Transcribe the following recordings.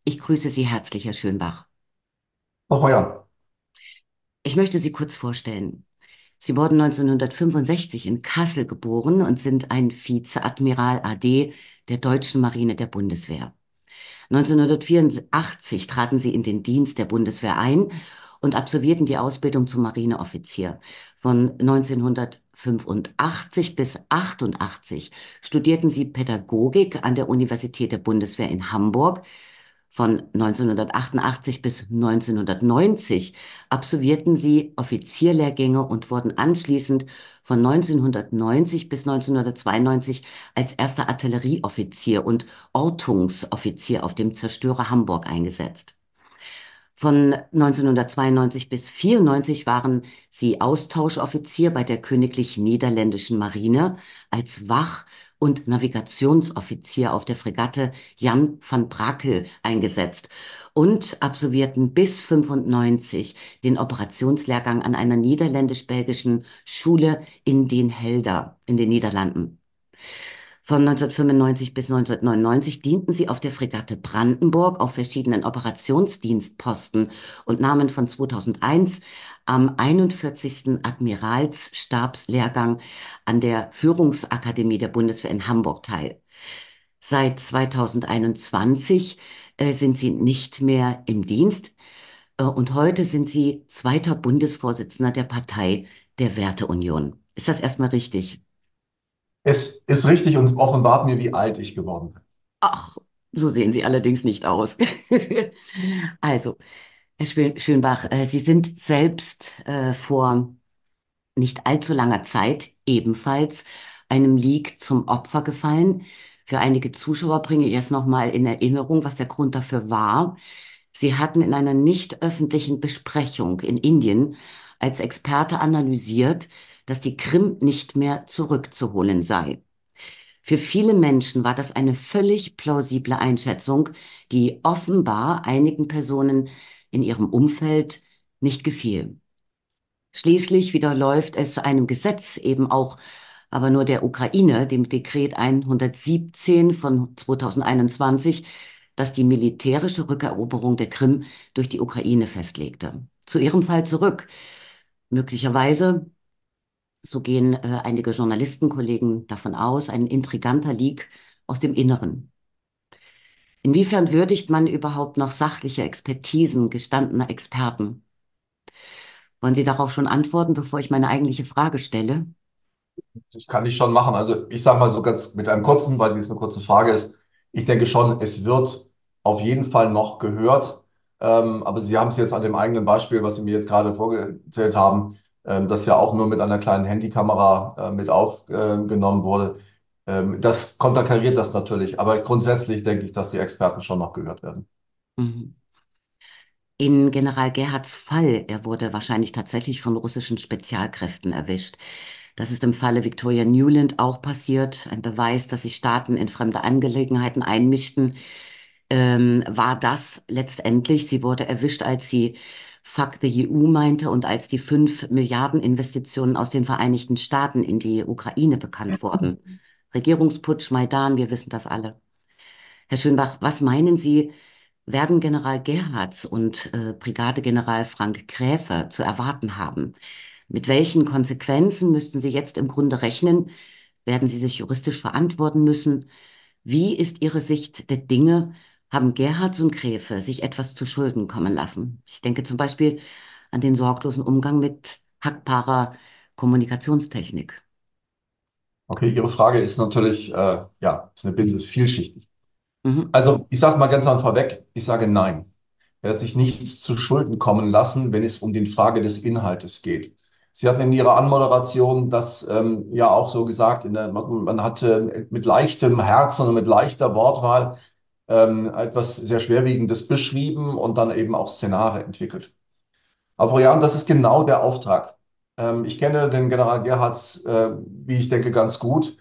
Ich grüße Sie herzlich, Herr Schönbach. Frau Feuer, Ich möchte Sie kurz vorstellen. Sie wurden 1965 in Kassel geboren und sind ein Vizeadmiral AD der Deutschen Marine der Bundeswehr. 1984 traten Sie in den Dienst der Bundeswehr ein und absolvierten die Ausbildung zum Marineoffizier. Von 1985 bis 88 studierten Sie Pädagogik an der Universität der Bundeswehr in Hamburg. Von 1988 bis 1990 absolvierten sie Offizierlehrgänge und wurden anschließend von 1990 bis 1992 als erster Artillerieoffizier und Ortungsoffizier auf dem Zerstörer Hamburg eingesetzt. Von 1992 bis 1994 waren sie Austauschoffizier bei der Königlich Niederländischen Marine als Wach- und Navigationsoffizier auf der Fregatte Jan van Brakel eingesetzt und absolvierten bis 1995 den Operationslehrgang an einer niederländisch-belgischen Schule in Den Helder in den Niederlanden. Von 1995 bis 1999 dienten sie auf der Fregatte Brandenburg auf verschiedenen Operationsdienstposten und nahmen von 2001 am 41. Admiralsstabslehrgang an der Führungsakademie der Bundeswehr in Hamburg teil. Seit 2021 sind sie nicht mehr im Dienst und heute sind sie zweiter Bundesvorsitzender der Partei der Werteunion. Ist das erstmal richtig? es ist richtig und es offenbart mir, wie alt ich geworden bin. Ach, so sehen Sie allerdings nicht aus. Also, Herr Schönbach, Sie sind selbst vor nicht allzu langer Zeit ebenfalls einem Leak zum Opfer gefallen. Für einige Zuschauer bringe ich erst nochmal in Erinnerung, was der Grund dafür war. Sie hatten in einer nicht öffentlichen Besprechung in Indien als Experte analysiert, dass die Krim nicht mehr zurückzuholen sei. Für viele Menschen war das eine völlig plausible Einschätzung, die offenbar einigen Personen in ihrem Umfeld nicht gefiel. Schließlich widerläuft es einem Gesetz eben auch, aber nur der Ukraine, dem Dekret 117 von 2021, das die militärische Rückeroberung der Krim durch die Ukraine festlegte. Zu Ihrem Fall zurück. Möglicherweise, so gehen einige Journalistenkollegen davon aus, ein intriganter Leak aus dem Inneren. Inwiefern würdigt man überhaupt noch sachliche Expertisen gestandener Experten? Wollen Sie darauf schon antworten, bevor ich meine eigentliche Frage stelle? Das kann ich schon machen. Also ich sage mal so ganz mit einem kurzen, weil es eine kurze Frage ist. Ich denke schon, es wird auf jeden Fall noch gehört. Aber Sie haben es jetzt an dem eigenen Beispiel, was Sie mir jetzt gerade vorgezählt haben, das ja auch nur mit einer kleinen Handykamera mit aufgenommen wurde. Das konterkariert das natürlich. Aber grundsätzlich denke ich, dass die Experten schon noch gehört werden. Mhm. In General Gerhards Fall, er wurde wahrscheinlich tatsächlich von russischen Spezialkräften erwischt. Das ist im Falle Victoria Nuland auch passiert. Ein Beweis, dass sich Staaten in fremde Angelegenheiten einmischten, war das letztendlich. Sie wurde erwischt, als sie Fuck the EU meinte und als die 5 Milliarden Investitionen aus den Vereinigten Staaten in die Ukraine bekannt wurden. Regierungsputsch, Maidan, wir wissen das alle. Herr Schönbach, was meinen Sie, werden General Gerhards und Brigadegeneral Frank Gräfe zu erwarten haben? Mit welchen Konsequenzen müssten Sie jetzt im Grunde rechnen? Werden Sie sich juristisch verantworten müssen? Wie ist Ihre Sicht der Dinge? Haben Gerhards und Gräfe sich etwas zu Schulden kommen lassen? Ich denke zum Beispiel an den sorglosen Umgang mit hackbarer Kommunikationstechnik. Okay, Ihre Frage ist natürlich, ja, ist eine Binse, ist vielschichtig. Mhm. Also, ich sage mal ganz einfach weg, ich sage nein. Er hat sich nichts zu Schulden kommen lassen, wenn es um die Frage des Inhaltes geht. Sie hatten in Ihrer Anmoderation das ja auch so gesagt, man hat mit leichtem Herzen und mit leichter Wortwahl etwas sehr Schwerwiegendes beschrieben und dann eben auch Szenarien entwickelt. Aber Frau Jahn, das ist genau der Auftrag. Ich kenne den General Gerhards, wie ich denke, ganz gut.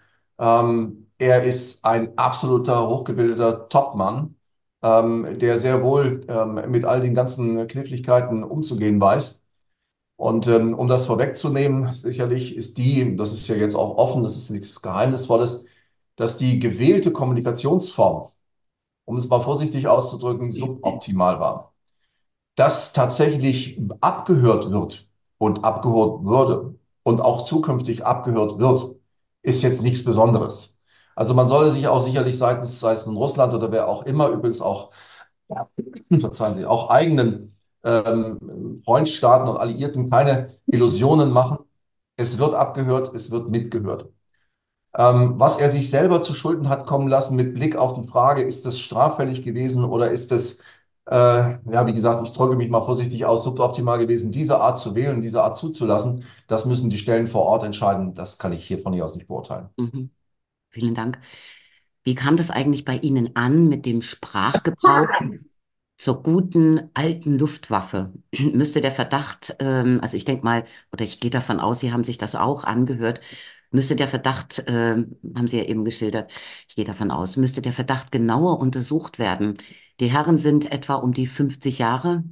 Er ist ein absoluter, hochgebildeter Topmann, der sehr wohl mit all den ganzen Kniffligkeiten umzugehen weiß. Und um das vorwegzunehmen, sicherlich ist das ist ja jetzt auch offen, das ist nichts Geheimnisvolles, dass die gewählte Kommunikationsform um es mal vorsichtig auszudrücken, suboptimal war. Dass tatsächlich abgehört wird und abgehört würde und auch zukünftig abgehört wird, ist jetzt nichts Besonderes. Also man sollte sich auch sicherlich seitens, sei es nun Russland oder wer auch immer, übrigens auch, ja, verzeihen Sie, auch eigenen Freundstaaten und Alliierten keine Illusionen machen. Es wird abgehört, es wird mitgehört. Was er sich selber zu Schulden hat kommen lassen mit Blick auf die Frage, ist das straffällig gewesen oder ist es, ja, wie gesagt, ich drücke mich mal vorsichtig aus, suboptimal gewesen, diese Art zu wählen, diese Art zuzulassen, das müssen die Stellen vor Ort entscheiden. Das kann ich hier von hier aus nicht beurteilen. Mhm. Vielen Dank. Wie kam das eigentlich bei Ihnen an mit dem Sprachgebrauch zur guten alten Luftwaffe? Müsste der Verdacht, also ich denke mal, oder ich gehe davon aus, Sie haben sich das auch angehört, müsste der Verdacht, haben Sie ja eben geschildert, ich gehe davon aus, müsste der Verdacht genauer untersucht werden. Die Herren sind etwa um die 50 Jahre.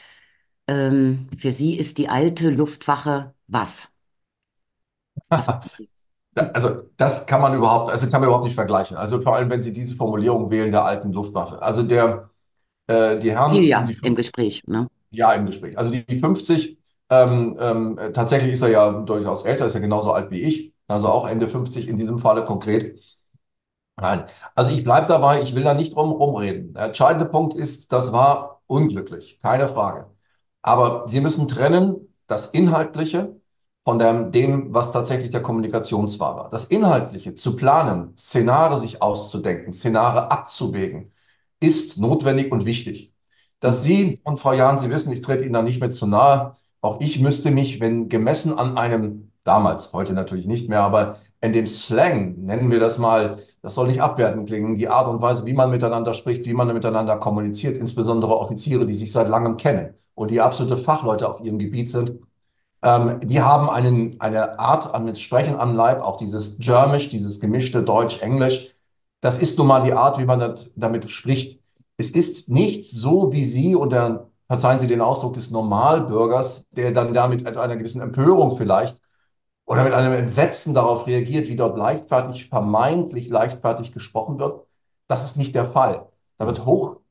Für Sie ist die alte Luftwache was? Was? Also das kann man überhaupt, also kann man überhaupt nicht vergleichen. Also vor allem, wenn Sie diese Formulierung wählen der alten Luftwaffe. Also die Hier Herren um ja, die im 50, Gespräch, ne? ja im Gespräch. Also die 50, tatsächlich ist er ja durchaus älter, ist ja genauso alt wie ich, also auch Ende 50 in diesem Falle konkret. Nein, also ich bleibe dabei, ich will da nicht drum rumreden. Der entscheidende Punkt ist, das war unglücklich, keine Frage. Aber Sie müssen trennen das Inhaltliche von dem, was tatsächlich der Kommunikationswahn war. Das Inhaltliche zu planen, Szenare sich auszudenken, Szenare abzuwägen, ist notwendig und wichtig. Dass Mhm. Sie und Frau Jahn, Sie wissen, ich trete Ihnen da nicht mehr zu nahe. Auch ich müsste mich, wenn gemessen an einem, damals, heute natürlich nicht mehr, aber in dem Slang, nennen wir das mal, das soll nicht abwertend klingen, die Art und Weise, wie man miteinander spricht, wie man miteinander kommuniziert, insbesondere Offiziere, die sich seit langem kennen und die absolute Fachleute auf ihrem Gebiet sind, die haben eine Art an mit Sprechen am Leib, auch dieses Germisch, dieses gemischte Deutsch-Englisch. Das ist nun mal die Art, wie man damit spricht. Es ist nicht so wie Sie und der, verzeihen Sie den Ausdruck des Normalbürgers, der dann damit mit einer gewissen Empörung vielleicht oder mit einem Entsetzen darauf reagiert, wie dort leichtfertig, vermeintlich leichtfertig gesprochen wird. Das ist nicht der Fall. Da wird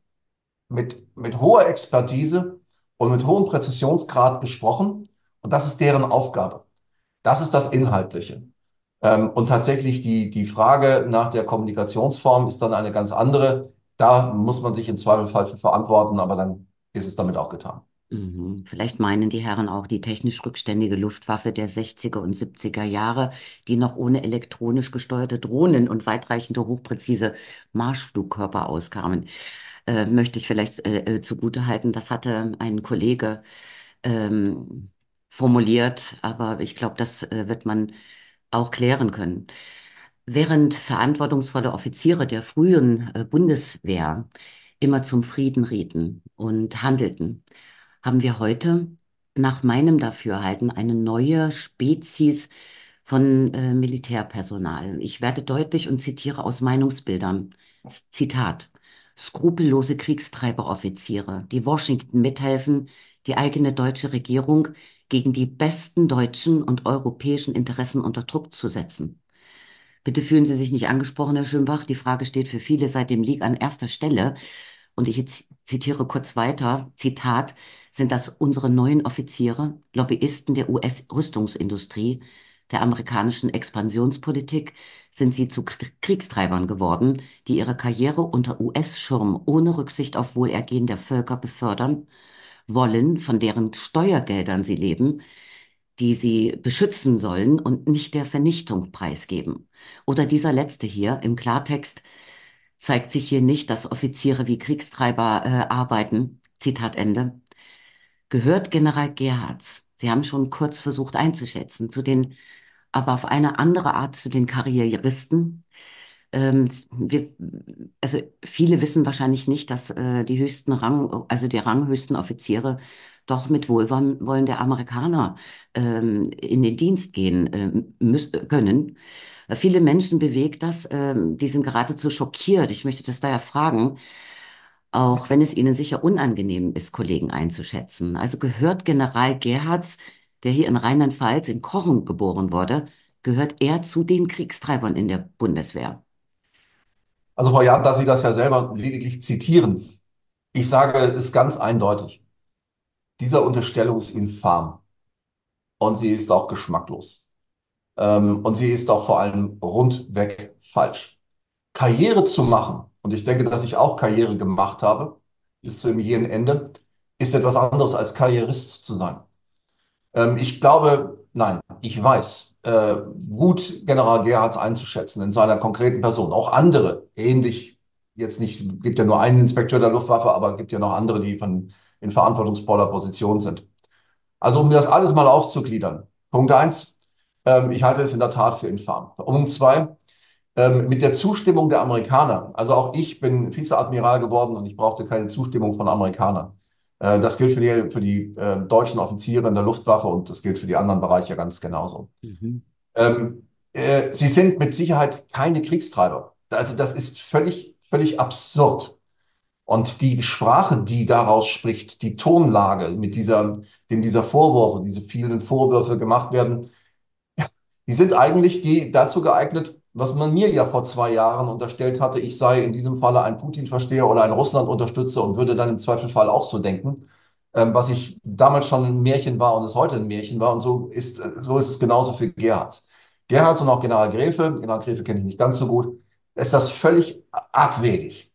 mit hoher Expertise und mit hohem Präzisionsgrad gesprochen und das ist deren Aufgabe. Das ist das Inhaltliche. Und tatsächlich die Frage nach der Kommunikationsform ist dann eine ganz andere. Da muss man sich im Zweifelsfall für verantworten, aber dann ist es damit auch getan. Mhm. Vielleicht meinen die Herren auch die technisch rückständige Luftwaffe der 60er und 70er Jahre, die noch ohne elektronisch gesteuerte Drohnen und weitreichende hochpräzise Marschflugkörper auskamen. Möchte ich vielleicht zugutehalten, das hatte ein Kollege ähm, formuliert, aber ich glaube, das wird man auch klären können. Während verantwortungsvolle Offiziere der frühen Bundeswehr immer zum Frieden rieten und handelten, haben wir heute nach meinem Dafürhalten eine neue Spezies von Militärpersonal. Ich werde deutlich und zitiere aus Meinungsbildern. Zitat. Skrupellose Kriegstreiberoffiziere, die Washington mithelfen, die eigene deutsche Regierung gegen die besten deutschen und europäischen Interessen unter Druck zu setzen. Bitte fühlen Sie sich nicht angesprochen, Herr Schönbach. Die Frage steht für viele seit dem Leak an erster Stelle. Und ich jetzt zitiere kurz weiter, Zitat, sind das unsere neuen Offiziere, Lobbyisten der US-Rüstungsindustrie, der amerikanischen Expansionspolitik, sind sie zu Kriegstreibern geworden, die ihre Karriere unter US-Schirm ohne Rücksicht auf Wohlergehen der Völker befördern wollen, von deren Steuergeldern sie leben, die sie beschützen sollen und nicht der Vernichtung preisgeben. Oder dieser letzte hier im Klartext zeigt sich hier nicht, dass Offiziere wie Kriegstreiber arbeiten. Zitat Ende. Gehört General Gerhards, Sie haben schon kurz versucht einzuschätzen, aber auf eine andere Art zu den Karrieristen. Wir, also viele wissen wahrscheinlich nicht, dass die höchsten also die ranghöchsten Offiziere doch mit Wohlwollen der Amerikaner in den Dienst gehen können. Viele Menschen bewegt das, die sind geradezu schockiert. Ich möchte das daher fragen, auch wenn es ihnen sicher unangenehm ist, Kollegen einzuschätzen. Also gehört General Gerhards, der hier in Rheinland-Pfalz in Kochen geboren wurde, gehört er zu den Kriegstreibern in der Bundeswehr? Also Frau Jahn, da Sie das ja selber lediglich zitieren, ich sage es ganz eindeutig, diese Unterstellung ist infam und sie ist auch geschmacklos. Und sie ist auch vor allem rundweg falsch. Karriere zu machen, und ich denke, dass ich auch Karriere gemacht habe, bis zum jähen Ende, ist etwas anderes als Karrierist zu sein. Ich glaube, nein, ich weiß, gut General Gerhards einzuschätzen in seiner konkreten Person. Auch andere, ähnlich, jetzt nicht, gibt ja nur einen Inspekteur der Luftwaffe, aber gibt ja noch andere, die in verantwortungsvoller Position sind. Also um das alles mal aufzugliedern. Punkt eins, ich halte es in der Tat für infam. Punkt zwei, mit der Zustimmung der Amerikaner, also auch ich bin Vizeadmiral geworden und ich brauchte keine Zustimmung von Amerikanern. Das gilt für die deutschen Offiziere in der Luftwaffe und das gilt für die anderen Bereiche ganz genauso. Mhm. Sie sind mit Sicherheit keine Kriegstreiber. Also das ist völlig absurd. Und die Sprache, die daraus spricht, die Tonlage, dem dieser Vorwurf diese vielen Vorwürfe gemacht werden, die sind eigentlich dazu geeignet, was man mir ja vor 2 Jahren unterstellt hatte, ich sei in diesem Falle ein Putin-Versteher oder ein Russland-Unterstützer und würde dann im Zweifelfall auch so denken, was ich damals schon ein Märchen war und es heute ein Märchen war. Und so ist es genauso für Gerhards. Gerhards und auch General Gräfe kenne ich nicht ganz so gut, ist das völlig abwegig.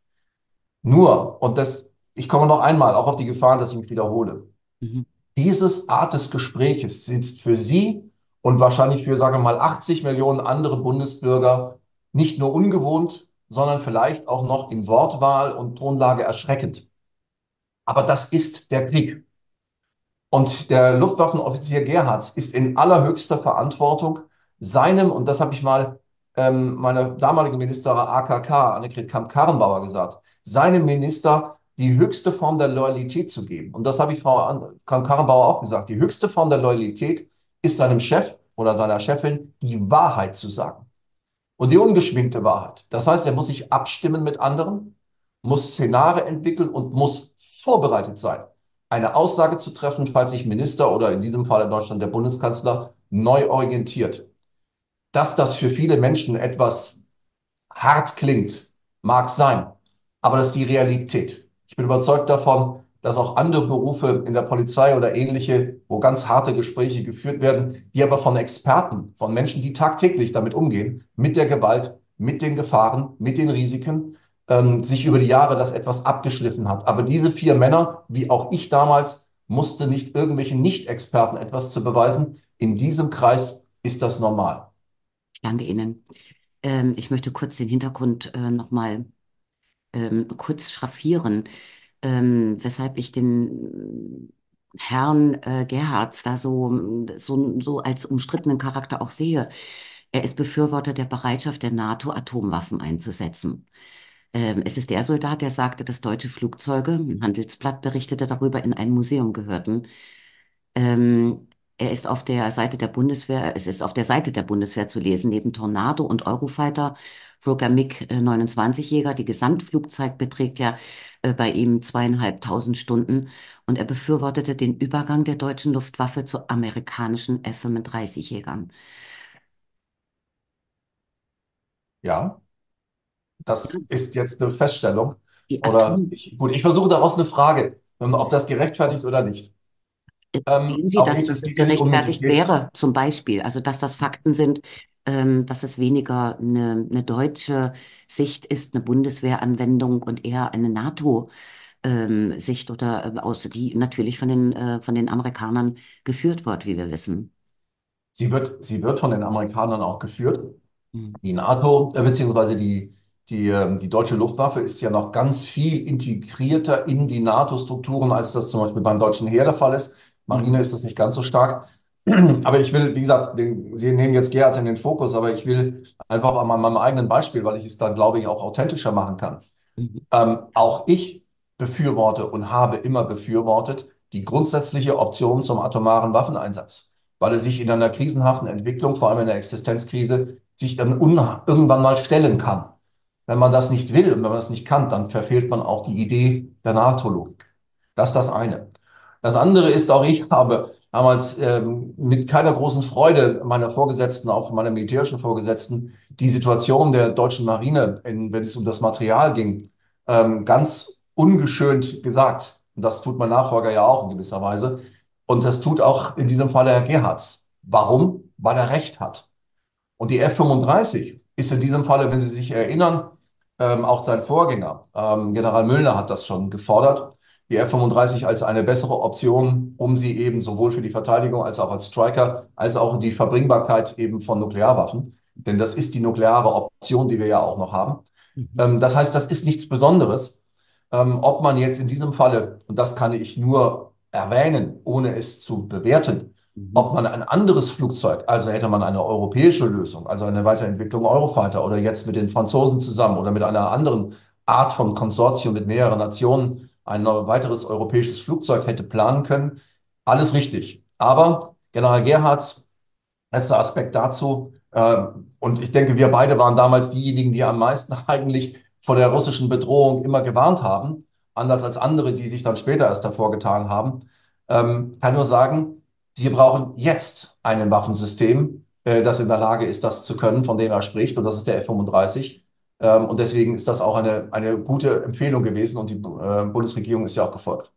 Nur, ich komme noch einmal auch auf die Gefahr, dass ich mich wiederhole. Mhm. Dieses Art des Gespräches ist für Sie und wahrscheinlich für, sagen wir mal, 80 Millionen andere Bundesbürger nicht nur ungewohnt, sondern vielleicht auch noch in Wortwahl und Tonlage erschreckend. Aber das ist der Krieg. Und der Luftwaffenoffizier Gerhards ist in allerhöchster Verantwortung seinem, und das habe ich mal meine damalige Ministerin AKK, Annegret Kramp-Karrenbauer, gesagt, seinem Minister die höchste Form der Loyalität zu geben. Und das habe ich Frau Kramp-Karrenbauer auch gesagt. Die höchste Form der Loyalität ist seinem Chef oder seiner Chefin die Wahrheit zu sagen. Und die ungeschminkte Wahrheit. Das heißt, er muss sich abstimmen mit anderen, muss Szenare entwickeln und muss vorbereitet sein, eine Aussage zu treffen, falls sich Minister oder in diesem Fall in Deutschland der Bundeskanzler neu orientiert. Dass das für viele Menschen etwas hart klingt, mag sein, aber das ist die Realität. Ich bin überzeugt davon, dass auch andere Berufe in der Polizei oder ähnliche, wo ganz harte Gespräche geführt werden, die aber von Experten, von Menschen, die tagtäglich damit umgehen, mit der Gewalt, mit den Gefahren, mit den Risiken, sich über die Jahre das etwas abgeschliffen hat. Aber diese 4 Männer, wie auch ich damals, musste nicht irgendwelchen Nicht-Experten etwas zu beweisen. In diesem Kreis ist das normal. Ich danke Ihnen. Ich möchte kurz den Hintergrund nochmal kurz schraffieren, weshalb ich den Herrn Gerhards da so als umstrittenen Charakter auch sehe. Er ist Befürworter der Bereitschaft der NATO, Atomwaffen einzusetzen. Es ist der Soldat, der sagte, dass deutsche Flugzeuge, ein Handelsblatt berichtete darüber, in ein Museum gehörten. Er ist auf der Seite der Bundeswehr, es ist auf der Seite der Bundeswehr zu lesen, neben Tornado und Eurofighter, Fokker MiG 29 Jäger. Die Gesamtflugzeit beträgt ja bei ihm 2500 Stunden und er befürwortete den Übergang der deutschen Luftwaffe zu amerikanischen F-35 Jägern. Ja. Das ist jetzt eine Feststellung. Die Atom Gut, ich versuche daraus eine Frage, ob das gerechtfertigt oder nicht. Sehen Sie, Auch ich, dass es es geht ja nicht um gerechtfertigt Militär. wäre, zum Beispiel? Also, dass das Fakten sind, dass es weniger eine deutsche Sicht ist, eine Bundeswehranwendung und eher eine NATO-Sicht oder aus, die natürlich von den Amerikanern geführt wird, wie wir wissen. Sie wird von den Amerikanern auch geführt. Hm. Die NATO, beziehungsweise die deutsche Luftwaffe ist ja noch ganz viel integrierter in die NATO-Strukturen, als das zum Beispiel beim deutschen Heer der Fall ist. Marine Mhm. ist das nicht ganz so stark. Aber ich will, wie gesagt, Sie nehmen jetzt Gerhard in den Fokus, aber ich will einfach an meinem eigenen Beispiel, weil ich es dann, glaube ich, auch authentischer machen kann. Mhm. Auch ich befürworte und habe immer befürwortet die grundsätzliche Option zum atomaren Waffeneinsatz, weil er sich in einer krisenhaften Entwicklung, vor allem in der Existenzkrise, sich dann irgendwann mal stellen kann. Wenn man das nicht will und wenn man das nicht kann, dann verfehlt man auch die Idee der NATO-Logik. Das ist das eine. Das andere ist, auch ich habe damals mit keiner großen Freude meiner Vorgesetzten, auch meiner militärischen Vorgesetzten, die Situation der deutschen Marine, wenn es um das Material ging, ganz ungeschönt gesagt. Und das tut mein Nachfolger ja auch in gewisser Weise. Und das tut auch in diesem Falle Herr Gerhards. Warum? Weil er Recht hat. Und die F-35 ist in diesem Falle, wenn Sie sich erinnern, auch sein Vorgänger, General Müllner hat das schon gefordert, die F-35 als eine bessere Option, um sie eben sowohl für die Verteidigung als auch als Striker, als auch die Verbringbarkeit eben von Nuklearwaffen, denn das ist die nukleare Option, die wir ja auch noch haben. Mhm. Das heißt, das ist nichts Besonderes. Ob man jetzt in diesem Falle, und das kann ich nur erwähnen, ohne es zu bewerten, Mhm. ob man ein anderes Flugzeug, also hätte man eine europäische Lösung, also eine Weiterentwicklung Eurofighter oder jetzt mit den Franzosen zusammen oder mit einer anderen Art von Konsortium mit mehreren Nationen ein weiteres europäisches Flugzeug hätte planen können, alles richtig. Aber General Gerhards letzter Aspekt dazu. Und ich denke, wir beide waren damals diejenigen, die am meisten eigentlich vor der russischen Bedrohung immer gewarnt haben, anders als andere, die sich dann später erst hervorgetan haben. Kann nur sagen, wir brauchen jetzt ein Waffensystem, das in der Lage ist, das zu können, von dem er spricht, und das ist der F-35. Und deswegen ist das auch eine gute Empfehlung gewesen und die Bundesregierung ist ja auch gefolgt.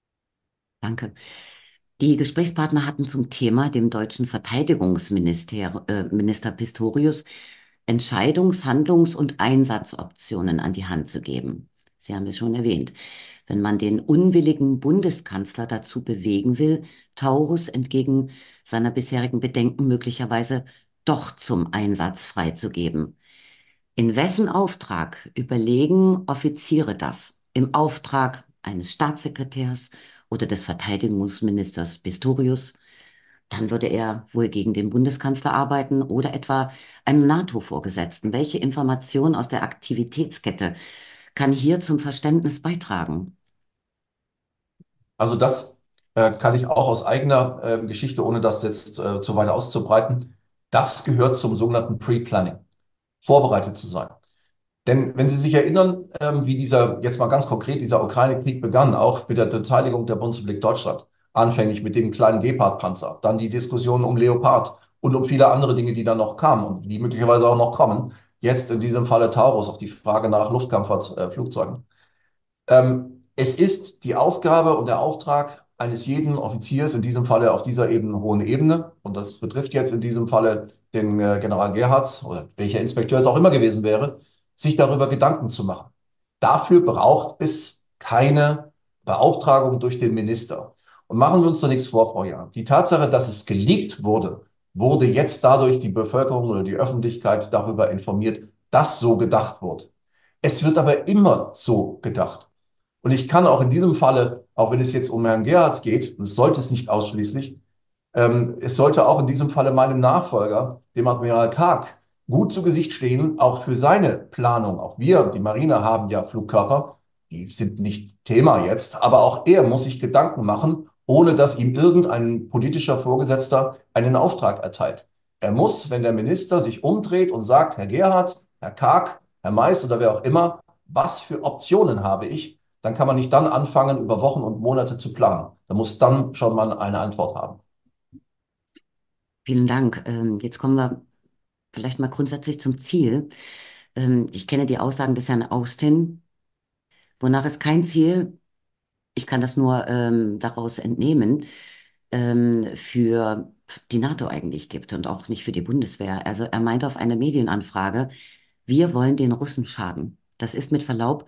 Danke. Die Gesprächspartner hatten zum Thema, dem deutschen Verteidigungsminister Minister Pistorius, Entscheidungs-, Handlungs- und Einsatzoptionen an die Hand zu geben. Sie haben es schon erwähnt. Wenn man den unwilligen Bundeskanzler dazu bewegen will, Taurus entgegen seiner bisherigen Bedenken möglicherweise doch zum Einsatz freizugeben. In wessen Auftrag überlegen Offiziere das? Im Auftrag eines Staatssekretärs oder des Verteidigungsministers Pistorius? Dann würde er wohl gegen den Bundeskanzler arbeiten oder etwa einem NATO-Vorgesetzten. Welche Information aus der Aktivitätskette kann hier zum Verständnis beitragen? Also das kann ich auch aus eigener Geschichte, ohne das jetzt zu weit auszubreiten, das gehört zum sogenannten Pre-Planning, vorbereitet zu sein. Denn wenn Sie sich erinnern, wie jetzt mal ganz konkret, dieser Ukraine-Krieg begann, auch mit der Beteiligung der Bundesrepublik Deutschland, anfänglich mit dem kleinen Gepard-Panzer, dann die Diskussion um Leopard und um viele andere Dinge, die dann noch kamen und die möglicherweise auch noch kommen. Jetzt in diesem Falle Taurus, auch die Frage nach Luftkampfflugzeugen. Es ist die Aufgabe und der Auftrag eines jeden Offiziers, in diesem Falle auf dieser eben hohen Ebene, und das betrifft jetzt in diesem Falle den General Gerhards oder welcher Inspekteur es auch immer gewesen wäre, sich darüber Gedanken zu machen. Dafür braucht es keine Beauftragung durch den Minister. Und machen wir uns doch nichts vor, Frau Jahn. Die Tatsache, dass es geleakt wurde, wurde jetzt dadurch die Bevölkerung oder die Öffentlichkeit darüber informiert, dass so gedacht wurde. Es wird aber immer so gedacht. Und ich kann auch in diesem Falle, auch wenn es jetzt um Herrn Gerhards geht, und es sollte es nicht ausschließlich, es sollte auch in diesem Falle meinem Nachfolger, dem Admiral Karg, gut zu Gesicht stehen, auch für seine Planung. Auch wir, die Marine, haben ja Flugkörper, die sind nicht Thema jetzt, aber auch er muss sich Gedanken machen, ohne dass ihm irgendein politischer Vorgesetzter einen Auftrag erteilt. Er muss, wenn der Minister sich umdreht und sagt, Herr Gerhards, Herr Karg, Herr Mais oder wer auch immer, was für Optionen habe ich, dann kann man nicht dann anfangen, über Wochen und Monate zu planen. Da muss dann schon mal eine Antwort haben. Vielen Dank. Jetzt kommen wir vielleicht mal grundsätzlich zum Ziel. Ich kenne die Aussagen des Herrn Austin, wonach es kein Ziel, ich kann das nur daraus entnehmen, für die NATO eigentlich gibt und auch nicht für die Bundeswehr. Also er meinte auf eine Medienanfrage, wir wollen den Russen schaden. Das ist mit Verlaub,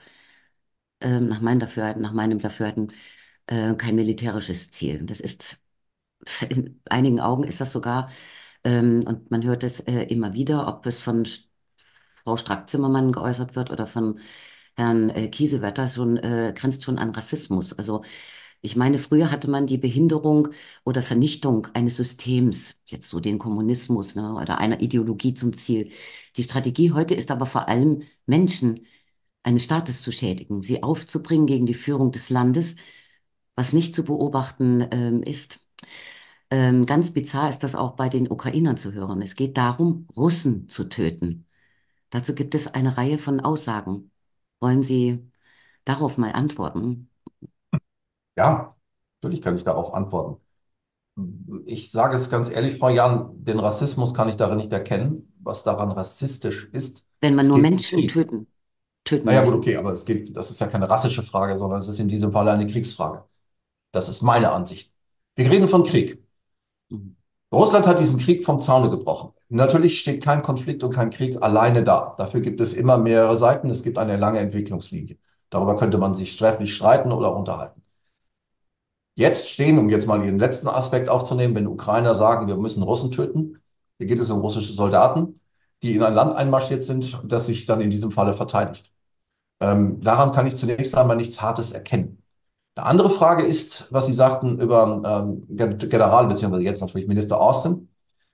nach meinem Dafürhalten, kein militärisches Ziel. Das ist, in einigen Augen ist das sogar, und man hört es immer wieder, ob es von Frau Strack-Zimmermann geäußert wird oder von Herrn Kiesewetter, schon, grenzt schon an Rassismus. Also ich meine, früher hatte man die Behinderung oder Vernichtung eines Systems, jetzt so den Kommunismus, ne, oder einer Ideologie zum Ziel. Die Strategie heute ist aber vor allem, Menschen eines Staates zu schädigen, sie aufzubringen gegen die Führung des Landes, was nicht zu beobachten ist. Ganz bizarr ist das auch bei den Ukrainern zu hören. Es geht darum, Russen zu töten. Dazu gibt es eine Reihe von Aussagen. Wollen Sie darauf mal antworten? Ja, natürlich kann ich darauf antworten. Ich sage es ganz ehrlich, Frau Jan, den Rassismus kann ich darin nicht erkennen, was daran rassistisch ist. Wenn man Es nur geht um Menschen Krieg. töten Naja, gut, möchte. okay, aber das ist ja keine rassische Frage, sondern es ist in diesem Fall eine Kriegsfrage. Das ist meine Ansicht. Wir reden von Krieg. Mhm. Russland hat diesen Krieg vom Zaune gebrochen. Natürlich steht kein Konflikt und kein Krieg alleine da. Dafür gibt es immer mehrere Seiten. Es gibt eine lange Entwicklungslinie. Darüber könnte man sich trefflich streiten oder unterhalten. Jetzt stehen, um jetzt mal den letzten Aspekt aufzunehmen, wenn Ukrainer sagen, wir müssen Russen töten, hier geht es um russische Soldaten, die in ein Land einmarschiert sind, das sich dann in diesem Falle verteidigt. Daran kann ich zunächst einmal nichts Hartes erkennen. Eine andere Frage ist, was Sie sagten über General, beziehungsweise jetzt natürlich Minister Austin.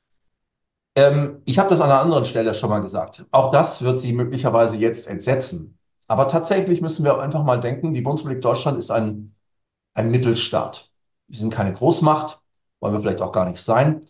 Ich habe das an einer anderen Stelle schon mal gesagt. Auch das wird Sie möglicherweise jetzt entsetzen. Aber tatsächlich müssen wir einfach mal denken, die Bundesrepublik Deutschland ist ein Mittelstaat. Wir sind keine Großmacht, wollen wir vielleicht auch gar nicht sein.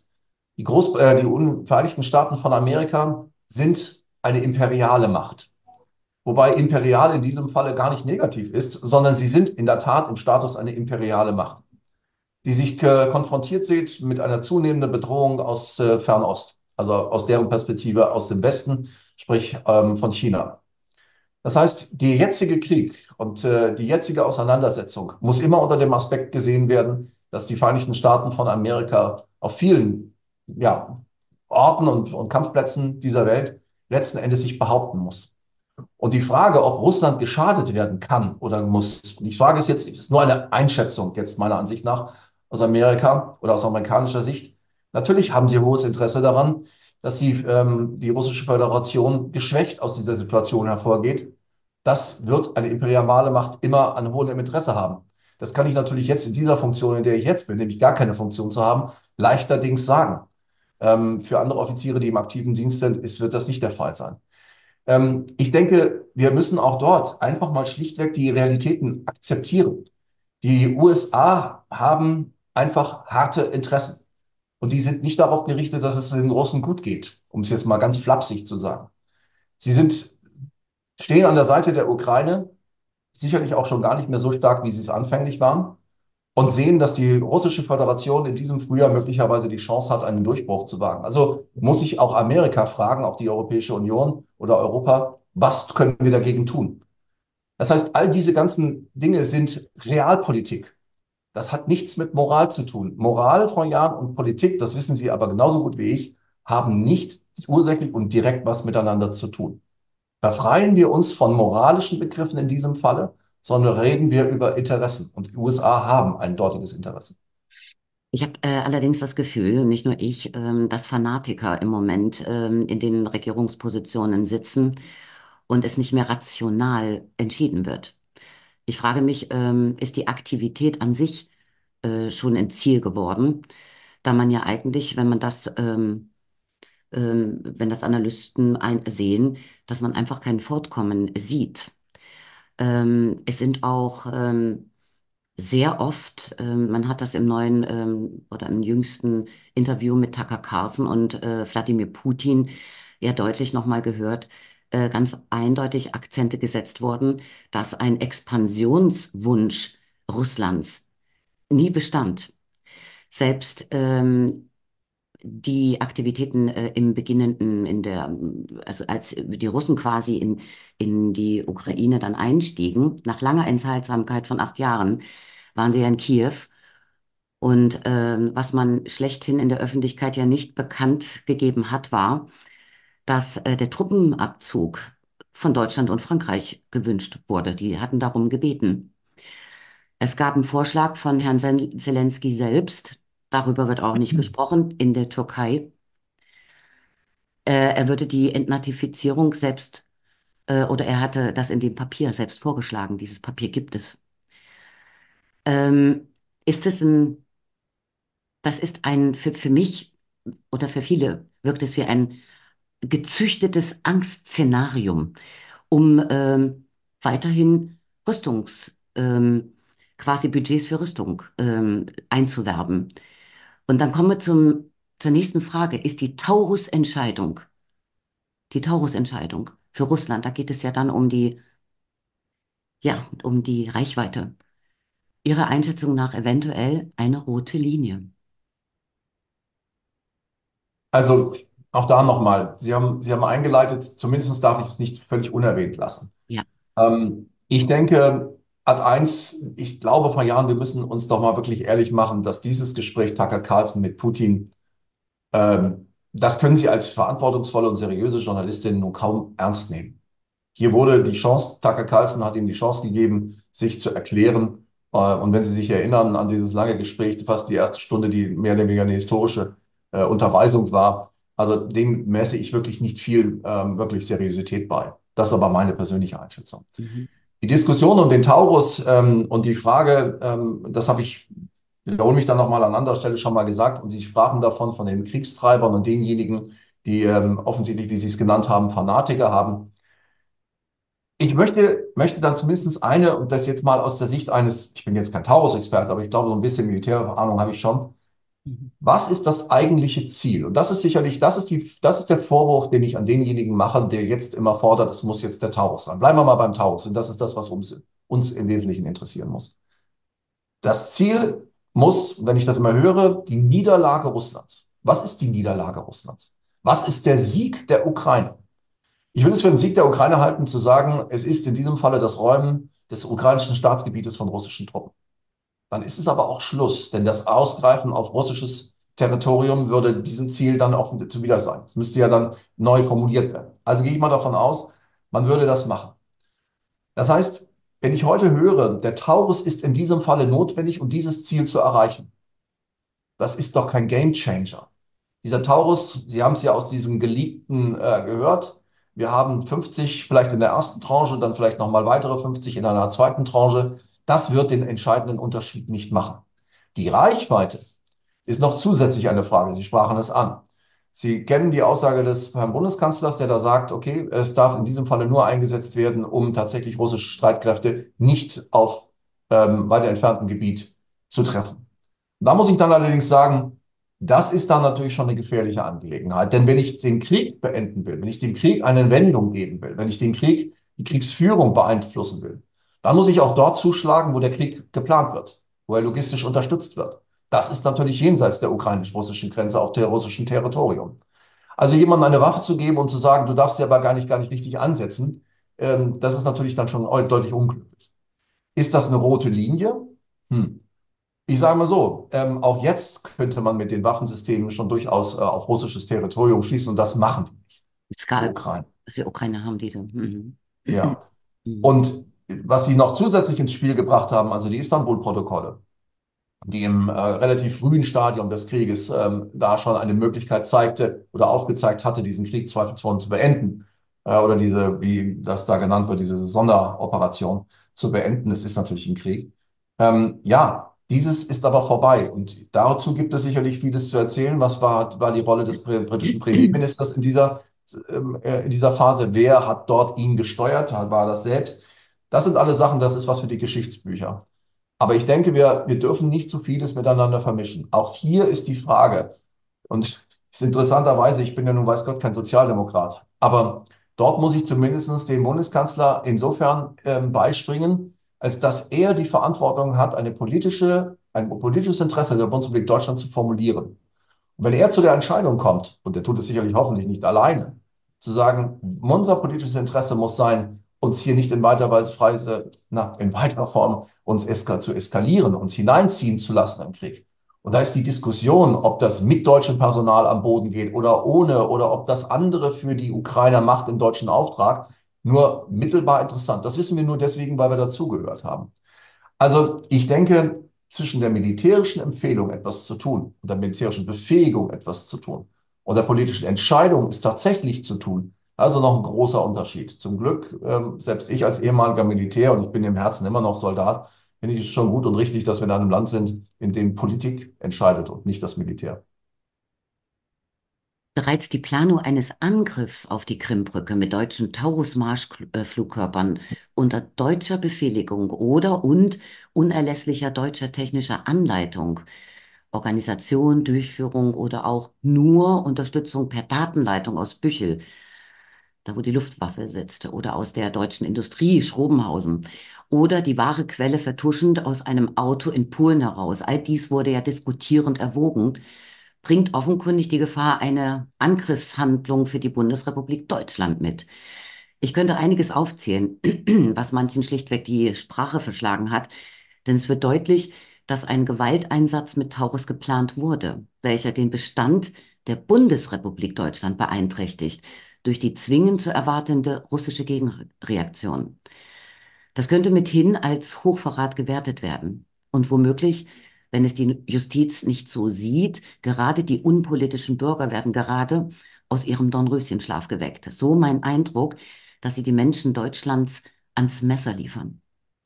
Die Vereinigten Staaten von Amerika sind eine imperiale Macht. Wobei imperial in diesem Falle gar nicht negativ ist, sondern sie sind in der Tat im Status eine imperiale Macht, die sich konfrontiert sieht mit einer zunehmenden Bedrohung aus Fernost, also aus deren Perspektive aus dem Westen, sprich von China. Das heißt, der jetzige Krieg und die jetzige Auseinandersetzung muss immer unter dem Aspekt gesehen werden, dass die Vereinigten Staaten von Amerika auf vielen ja, Orten und Kampfplätzen dieser Welt letzten Endes sich behaupten muss. Und die Frage, ob Russland geschadet werden kann oder muss, die Frage ist jetzt, ist nur eine Einschätzung jetzt meiner Ansicht nach aus Amerika oder aus amerikanischer Sicht. Natürlich haben sie hohes Interesse daran, dass die russische Föderation geschwächt aus dieser Situation hervorgeht. Das wird eine imperiale Macht immer an hohem Interesse haben. Das kann ich natürlich jetzt in dieser Funktion, in der ich jetzt bin, nämlich gar keine Funktion zu haben, leichterdings sagen. Für andere Offiziere, die im aktiven Dienst sind, wird das nicht der Fall sein. Ich denke, wir müssen auch dort einfach mal schlichtweg die Realitäten akzeptieren. Die USA haben einfach harte Interessen. Und die sind nicht darauf gerichtet, dass es den Russen gut geht, um es jetzt mal ganz flapsig zu sagen. Sie sind, stehen an der Seite der Ukraine, sicherlich auch schon gar nicht mehr so stark, wie sie es anfänglich waren, und sehen, dass die russische Föderation in diesem Frühjahr möglicherweise die Chance hat, einen Durchbruch zu wagen. Also muss sich auch Amerika fragen, auch die Europäische Union oder Europa, was können wir dagegen tun? Das heißt, all diese ganzen Dinge sind Realpolitik. Das hat nichts mit Moral zu tun. Moral, Frau Jahn, und Politik, das wissen Sie aber genauso gut wie ich, haben nicht ursächlich und direkt was miteinander zu tun. Befreien wir uns von moralischen Begriffen in diesem Falle, sondern reden wir über Interessen. Und die USA haben ein dortiges Interesse. Ich habe allerdings das Gefühl, nicht nur ich, dass Fanatiker im Moment in den Regierungspositionen sitzen und es nicht mehr rational entschieden wird. Ich frage mich, ist die Aktivität an sich schon ein Ziel geworden, da man ja eigentlich, wenn das Analysten sehen, dass man einfach kein Fortkommen sieht. Es sind auch sehr oft, man hat das im neuen oder im jüngsten Interview mit Tucker Carlson und Wladimir Putin ja deutlich nochmal gehört, ganz eindeutig Akzente gesetzt worden, dass ein Expansionswunsch Russlands nie bestand. Selbst die Aktivitäten im beginnenden, also als die Russen quasi in die Ukraine dann einstiegen, nach langer Enthaltsamkeit von 8 Jahren, waren sie ja in Kiew. Und was man schlechthin in der Öffentlichkeit ja nicht bekannt gegeben hat, war, dass der Truppenabzug von Deutschland und Frankreich gewünscht wurde. Die hatten darum gebeten. Es gab einen Vorschlag von Herrn Zelensky selbst, darüber wird auch nicht gesprochen, in der Türkei. Er würde die Entnazifizierung selbst, oder er hatte das in dem Papier selbst vorgeschlagen. Dieses Papier gibt es. Ist es ein, das ist für mich oder für viele wirkt es wie ein gezüchtetes Angstszenarium, um weiterhin quasi Budgets für Rüstung einzuwerben. Und dann kommen wir zur nächsten Frage. Ist die Taurus-Entscheidung für Russland, da geht es ja dann um die Reichweite. Ihrer Einschätzung nach eventuell eine rote Linie. Also auch da nochmal, Sie haben eingeleitet, zumindest darf ich es nicht völlig unerwähnt lassen. Ja. Ich denke, Ad eins, ich glaube vor Jahren, wir müssen uns doch mal wirklich ehrlich machen, dass dieses Gespräch Tucker Carlson mit Putin, das können Sie als verantwortungsvolle und seriöse Journalistin nun kaum ernst nehmen. Hier wurde die Chance, Tucker Carlson hat ihm die Chance gegeben, sich zu erklären. Und wenn Sie sich erinnern an dieses lange Gespräch, fast die erste Stunde, die mehr oder weniger eine historische Unterweisung war, also dem messe ich wirklich nicht viel wirklich Seriosität bei. Das ist aber meine persönliche Einschätzung. Mhm. Die Diskussion um den Taurus und die Frage, das habe ich, wiederhole mich dann nochmal an anderer Stelle schon mal gesagt, und Sie sprachen davon, von den Kriegstreibern und denjenigen, die offensichtlich, wie Sie es genannt haben, Fanatiker haben. Ich möchte dann zumindest eine, und das jetzt mal aus der Sicht eines, ich bin jetzt kein Taurus-Experte, aber ich glaube, so ein bisschen Militärahnung habe ich schon. Mhm. Was ist das eigentliche Ziel? Und das ist sicherlich, das ist der Vorwurf, den ich an denjenigen mache, der jetzt immer fordert, es muss jetzt der Taurus sein. Bleiben wir mal beim Taurus. Und das ist das, was uns im Wesentlichen interessieren muss. Das Ziel muss, wenn ich das immer höre, die Niederlage Russlands. Was ist die Niederlage Russlands? Was ist der Sieg der Ukraine? Ich würde es für einen Sieg der Ukraine halten, zu sagen, es ist in diesem Falle das Räumen des ukrainischen Staatsgebietes von russischen Truppen. Dann ist es aber auch Schluss, denn das Ausgreifen auf russisches Territorium würde diesem Ziel dann auch zuwider sein. Es müsste ja dann neu formuliert werden. Also gehe ich mal davon aus, man würde das machen. Das heißt, wenn ich heute höre, der Taurus ist in diesem Falle notwendig, um dieses Ziel zu erreichen, das ist doch kein Gamechanger. Dieser Taurus, Sie haben es ja aus diesem geleakten gehört. Wir haben 50 vielleicht in der ersten Tranche, dann vielleicht nochmal weitere 50 in einer zweiten Tranche. Das wird den entscheidenden Unterschied nicht machen. Die Reichweite ist noch zusätzlich eine Frage. Sie sprachen es an. Sie kennen die Aussage des Herrn Bundeskanzlers, der da sagt, okay, es darf in diesem Falle nur eingesetzt werden, um tatsächlich russische Streitkräfte nicht auf weiter entferntem Gebiet zu treffen. Da muss ich dann allerdings sagen, das ist dann natürlich schon eine gefährliche Angelegenheit. Denn wenn ich den Krieg beenden will, wenn ich dem Krieg eine Wendung geben will, wenn ich den Krieg, die Kriegsführung beeinflussen will, dann muss ich auch dort zuschlagen, wo der Krieg geplant wird, wo er logistisch unterstützt wird. Das ist natürlich jenseits der ukrainisch-russischen Grenze auf der russischen Territorium. Also jemandem eine Waffe zu geben und zu sagen, du darfst sie aber gar nicht richtig ansetzen, das ist natürlich dann schon deutlich unglücklich. Ist das eine rote Linie? Hm. Ich sage mal so, auch jetzt könnte man mit den Waffensystemen schon durchaus auf russisches Territorium schießen und das machen die nicht, die Skal, Ukraine. also die Ukraine haben die da. Mhm. Ja. Mhm. Und was sie noch zusätzlich ins Spiel gebracht haben, also die Istanbul-Protokolle, die im relativ frühen Stadium des Krieges da schon eine Möglichkeit zeigte oder aufgezeigt hatte, diesen Krieg zweifelsohne zu beenden oder diese, wie das da genannt wird, diese Sonderoperation zu beenden. Es ist natürlich ein Krieg. Ja, dieses ist aber vorbei und dazu gibt es sicherlich vieles zu erzählen. War die Rolle des britischen Premierministers in dieser Phase? Wer hat dort ihn gesteuert? War das selbst? Das sind alles Sachen, das ist was für die Geschichtsbücher. Aber ich denke, wir dürfen nicht zu vieles miteinander vermischen. Auch hier ist die Frage, und ist interessanterweise, ich bin ja nun weiß Gott kein Sozialdemokrat, aber dort muss ich zumindest dem Bundeskanzler insofern beispringen, als dass er die Verantwortung hat, ein politisches Interesse der Bundesrepublik Deutschland zu formulieren. Und wenn er zu der Entscheidung kommt, und er tut es sicherlich hoffentlich nicht alleine, zu sagen, unser politisches Interesse muss sein, uns hier nicht in in weiterer Form zu eskalieren, uns hineinziehen zu lassen im Krieg. Und da ist die Diskussion, ob das mit deutschem Personal am Boden geht oder ohne, oder ob das andere für die Ukrainer macht im deutschen Auftrag, nur mittelbar interessant. Das wissen wir nur deswegen, weil wir dazugehört haben. Also ich denke, zwischen der militärischen Empfehlung, etwas zu tun, und der militärischen Befähigung, etwas zu tun, und der politischen Entscheidung, es tatsächlich zu tun, also noch ein großer Unterschied. Zum Glück, selbst ich als ehemaliger Militär, und ich bin im Herzen immer noch Soldat, finde ich es schon gut und richtig, dass wir in einem Land sind, in dem Politik entscheidet und nicht das Militär. Bereits die Planung eines Angriffs auf die Krimbrücke mit deutschen Taurus-Marschflugkörpern unter deutscher Befehligung oder und unerlässlicher deutscher technischer Anleitung, Organisation, Durchführung oder auch nur Unterstützung per Datenleitung aus Büchel, da wo die Luftwaffe setzte, oder aus der deutschen Industrie, Schrobenhausen, oder die wahre Quelle vertuschend aus einem Auto in Polen heraus. All dies wurde ja diskutierend erwogen bringt offenkundig die Gefahr einer Angriffshandlung für die Bundesrepublik Deutschland mit. Ich könnte einiges aufzählen, was manchen schlichtweg die Sprache verschlagen hat, denn es wird deutlich, dass ein Gewalteinsatz mit Taurus geplant wurde, welcher den Bestand der Bundesrepublik Deutschland beeinträchtigt durch die zwingend zu erwartende russische Gegenreaktion. Das könnte mithin als Hochverrat gewertet werden und womöglich, wenn es die Justiz nicht so sieht, gerade die unpolitischen Bürger werden gerade aus ihrem Dornröschenschlaf geweckt. So mein Eindruck, dass sie die Menschen Deutschlands ans Messer liefern.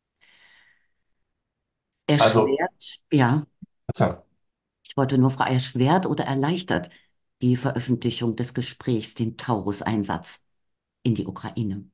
Also, Erschwert, ja, Verzeihung. ich wollte nur fragen, erschwert oder erleichtert die Veröffentlichung des Gesprächs den Taurus-Einsatz in die Ukraine?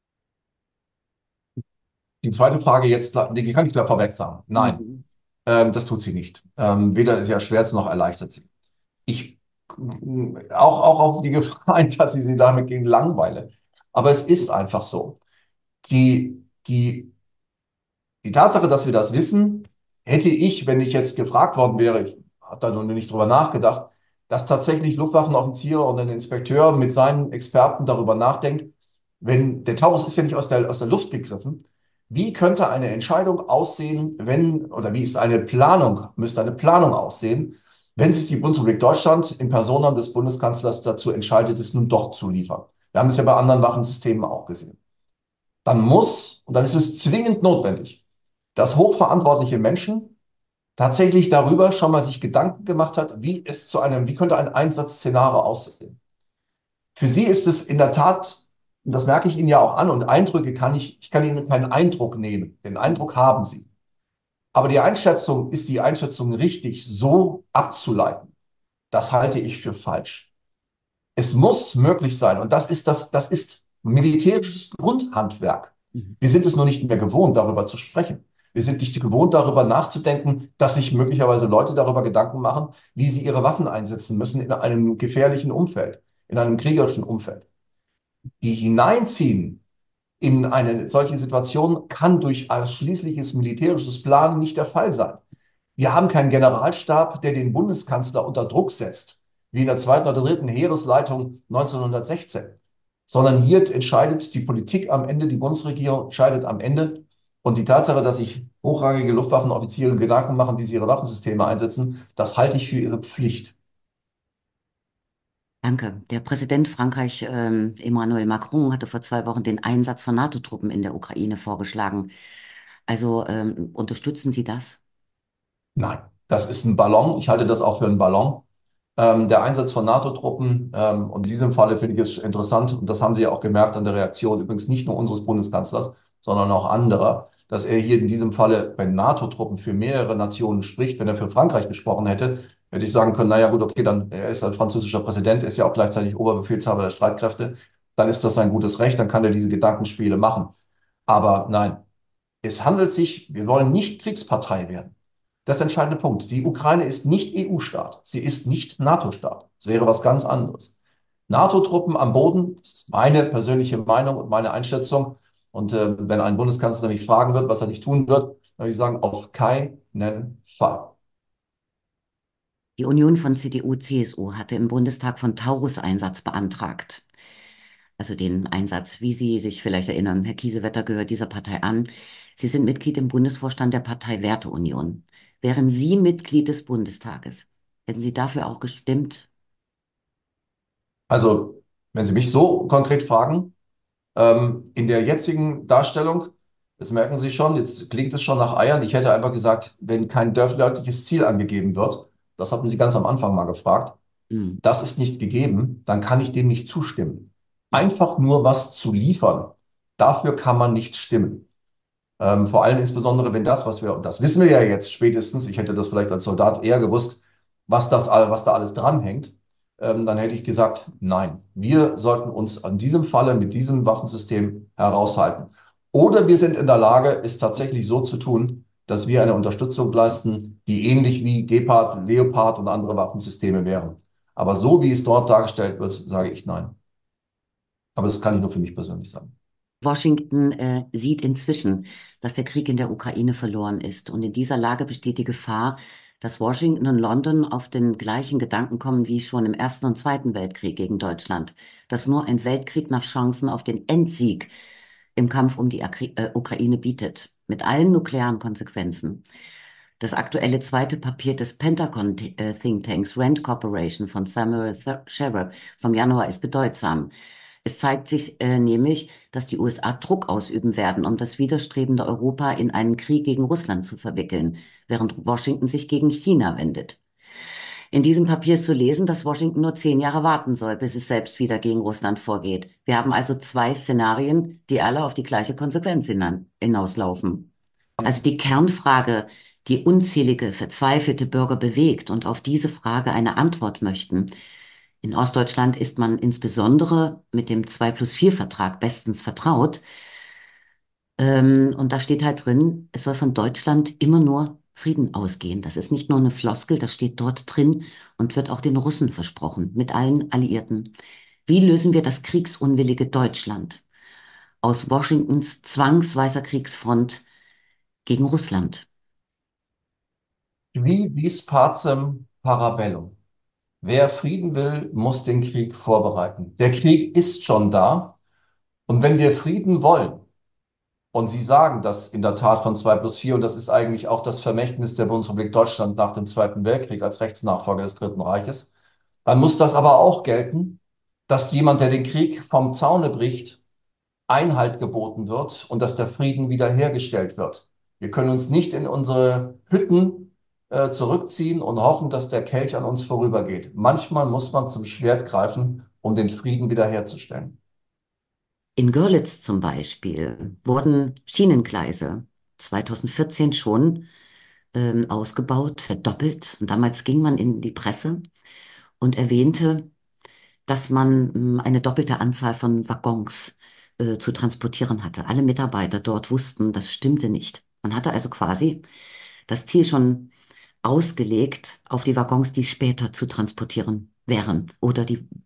Die zweite Frage jetzt, die kann ich klar vorweg sagen. Nein, Mhm. das tut sie nicht. Weder ist sie erschwert noch erleichtert sie. Ich auch auf die Gefahr ein, dass ich sie damit gegen langweile. Aber es ist einfach so. Die, die Die Tatsache, dass wir das wissen, hätte ich, wenn ich jetzt gefragt worden wäre, ich habe da noch nicht drüber nachgedacht, dass tatsächlich Luftwaffenoffiziere und ein Inspekteur mit seinen Experten darüber nachdenkt, wenn der Taurus ist ja nicht aus der Luft gegriffen, wie könnte eine Entscheidung aussehen, wenn, oder wie ist eine Planung, müsste eine Planung aussehen, wenn sich die Bundesrepublik Deutschland in Persona des Bundeskanzlers dazu entscheidet, es nun doch zu liefern. Wir haben es ja bei anderen Waffensystemen auch gesehen. Dann muss, und dann ist es zwingend notwendig, dass hochverantwortliche Menschen tatsächlich darüber schon mal sich Gedanken gemacht hat, wie könnte ein Einsatzszenario aussehen. Für sie ist es in der Tat, und das merke ich Ihnen ja auch an, und Eindrücke ich kann Ihnen keinen Eindruck nehmen. Den Eindruck haben Sie. Aber ist die Einschätzung richtig so abzuleiten? Das halte ich für falsch. Es muss möglich sein, und das ist militärisches Grundhandwerk. Mhm. Wir sind es nur nicht mehr gewohnt, darüber zu sprechen. Wir sind nicht gewohnt, darüber nachzudenken, dass sich möglicherweise Leute darüber Gedanken machen, wie sie ihre Waffen einsetzen müssen in einem gefährlichen Umfeld, in einem kriegerischen Umfeld. Die Hineinziehen in eine solche Situation kann durch ausschließliches militärisches Planen nicht der Fall sein. Wir haben keinen Generalstab, der den Bundeskanzler unter Druck setzt, wie in der zweiten oder dritten Heeresleitung 1916, sondern hier entscheidet die Politik am Ende, die Bundesregierung entscheidet am Ende. Und die Tatsache, dass sich hochrangige Luftwaffenoffiziere Gedanken machen, wie sie ihre Waffensysteme einsetzen, das halte ich für ihre Pflicht. Danke. Der Präsident Frankreich, Emmanuel Macron, hatte vor 2 Wochen den Einsatz von NATO-Truppen in der Ukraine vorgeschlagen. Also unterstützen Sie das? Nein, das ist ein Ballon. Ich halte das auch für einen Ballon. Der Einsatz von NATO-Truppen, und in diesem Falle finde ich es interessant, und das haben Sie ja auch gemerkt an der Reaktion, übrigens nicht nur unseres Bundeskanzlers, sondern auch anderer, dass er hier in diesem Falle bei NATO-Truppen für mehrere Nationen spricht. Wenn er für Frankreich gesprochen hätte, hätte ich sagen können, naja gut, okay, dann er ist ein französischer Präsident, er ist ja auch gleichzeitig Oberbefehlshaber der Streitkräfte, dann ist das sein gutes Recht, dann kann er diese Gedankenspiele machen. Aber nein, es handelt sich, wir wollen nicht Kriegspartei werden. Das ist der entscheidende Punkt. Die Ukraine ist nicht EU-Staat. Sie ist nicht NATO-Staat. Das wäre was ganz anderes. NATO-Truppen am Boden, das ist meine persönliche Meinung und meine Einschätzung. Und wenn ein Bundeskanzler mich fragen wird, was er nicht tun wird, dann würde ich sagen, auf keinen Fall. Die Union von CDU, CSU hatte im Bundestag von Taurus-Einsatz beantragt. Also den Einsatz, wie Sie sich vielleicht erinnern, Herr Kiesewetter gehört dieser Partei an. Sie sind Mitglied im Bundesvorstand der Partei Werteunion. Wären Sie Mitglied des Bundestages? Hätten Sie dafür auch gestimmt? Also, wenn Sie mich so konkret fragen, in der jetzigen Darstellung, das merken Sie schon, jetzt klingt es schon nach Eiern. Ich hätte einfach gesagt, wenn kein deutliches Ziel angegeben wird, das hatten Sie ganz am Anfang mal gefragt, Hm. das ist nicht gegeben, dann kann ich dem nicht zustimmen. Einfach nur was zu liefern, dafür kann man nicht stimmen. Vor allem insbesondere, wenn und das wissen wir ja jetzt spätestens, ich hätte das vielleicht als Soldat eher gewusst, was da alles dranhängt, dann hätte ich gesagt, nein, wir sollten uns an diesem Falle mit diesem Waffensystem heraushalten. Oder wir sind in der Lage, es tatsächlich so zu tun, dass wir eine Unterstützung leisten, die ähnlich wie Gepard, Leopard und andere Waffensysteme wären. Aber so wie es dort dargestellt wird, sage ich nein. Aber das kann ich nur für mich persönlich sagen. Washington sieht inzwischen, dass der Krieg in der Ukraine verloren ist. Und in dieser Lage besteht die Gefahr, dass Washington und London auf den gleichen Gedanken kommen wie schon im Ersten und Zweiten Weltkrieg gegen Deutschland, dass nur ein Weltkrieg nach Chancen auf den Endsieg im Kampf um die Ukraine bietet, mit allen nuklearen Konsequenzen. Das aktuelle zweite Papier des Pentagon Think Tanks Rand Corporation von Samuel Sherrock vom Januar ist bedeutsam. Es zeigt sich nämlich, dass die USA Druck ausüben werden, um das widerstrebende Europa in einen Krieg gegen Russland zu verwickeln, während Washington sich gegen China wendet. In diesem Papier ist zu lesen, dass Washington nur 10 Jahre warten soll, bis es selbst wieder gegen Russland vorgeht. Wir haben also zwei Szenarien, die alle auf die gleiche Konsequenz hinauslaufen. Also die Kernfrage, die unzählige verzweifelte Bürger bewegt und auf diese Frage eine Antwort möchten. In Ostdeutschland ist man insbesondere mit dem 2+4 Vertrag bestens vertraut. Und da steht halt drin, es soll von Deutschland immer nur Frieden ausgehen. Das ist nicht nur eine Floskel, das steht dort drin und wird auch den Russen versprochen, mit allen Alliierten. Wie lösen wir das kriegsunwillige Deutschland aus Washingtons zwangsweiser Kriegsfront gegen Russland? Wie vis pacem para bellum. Wer Frieden will, muss den Krieg vorbereiten. Der Krieg ist schon da. Und wenn wir Frieden wollen, und Sie sagen das in der Tat von 2+4, und das ist eigentlich auch das Vermächtnis der Bundesrepublik Deutschland nach dem Zweiten Weltkrieg als Rechtsnachfolger des Dritten Reiches, dann muss das aber auch gelten, dass jemand, der den Krieg vom Zaune bricht, Einhalt geboten wird und dass der Frieden wiederhergestellt wird. Wir können uns nicht in unsere Hütten zurückziehen und hoffen, dass der Kelch an uns vorübergeht. Manchmal muss man zum Schwert greifen, um den Frieden wiederherzustellen. In Görlitz zum Beispiel wurden Schienengleise 2014 schon ausgebaut, verdoppelt. Und damals ging man in die Presse und erwähnte, dass man eine doppelte Anzahl von Waggons zu transportieren hatte. Alle Mitarbeiter dort wussten, das stimmte nicht. Man hatte also quasi das Ziel schon ausgelegt auf die Waggons, die später zu transportieren wären oder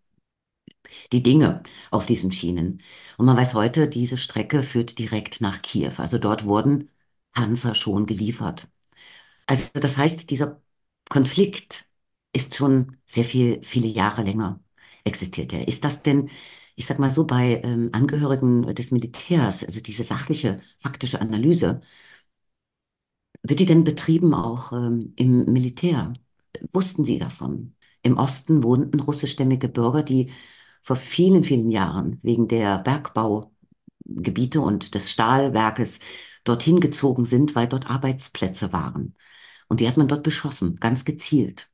die Dinge auf diesen Schienen. Und man weiß heute, diese Strecke führt direkt nach Kiew. Also dort wurden Panzer schon geliefert. Also das heißt, dieser Konflikt ist schon viele Jahre länger existiert er. Ist das denn, ich sag mal so, bei Angehörigen des Militärs, also diese sachliche, faktische Analyse, wird die denn betrieben auch im Militär? Wussten Sie davon? Im Osten wohnten russischstämmige Bürger, die vor vielen Jahren wegen der Bergbaugebiete und des Stahlwerkes dorthin gezogen sind, weil dort Arbeitsplätze waren. Und die hat man dort beschossen, ganz gezielt.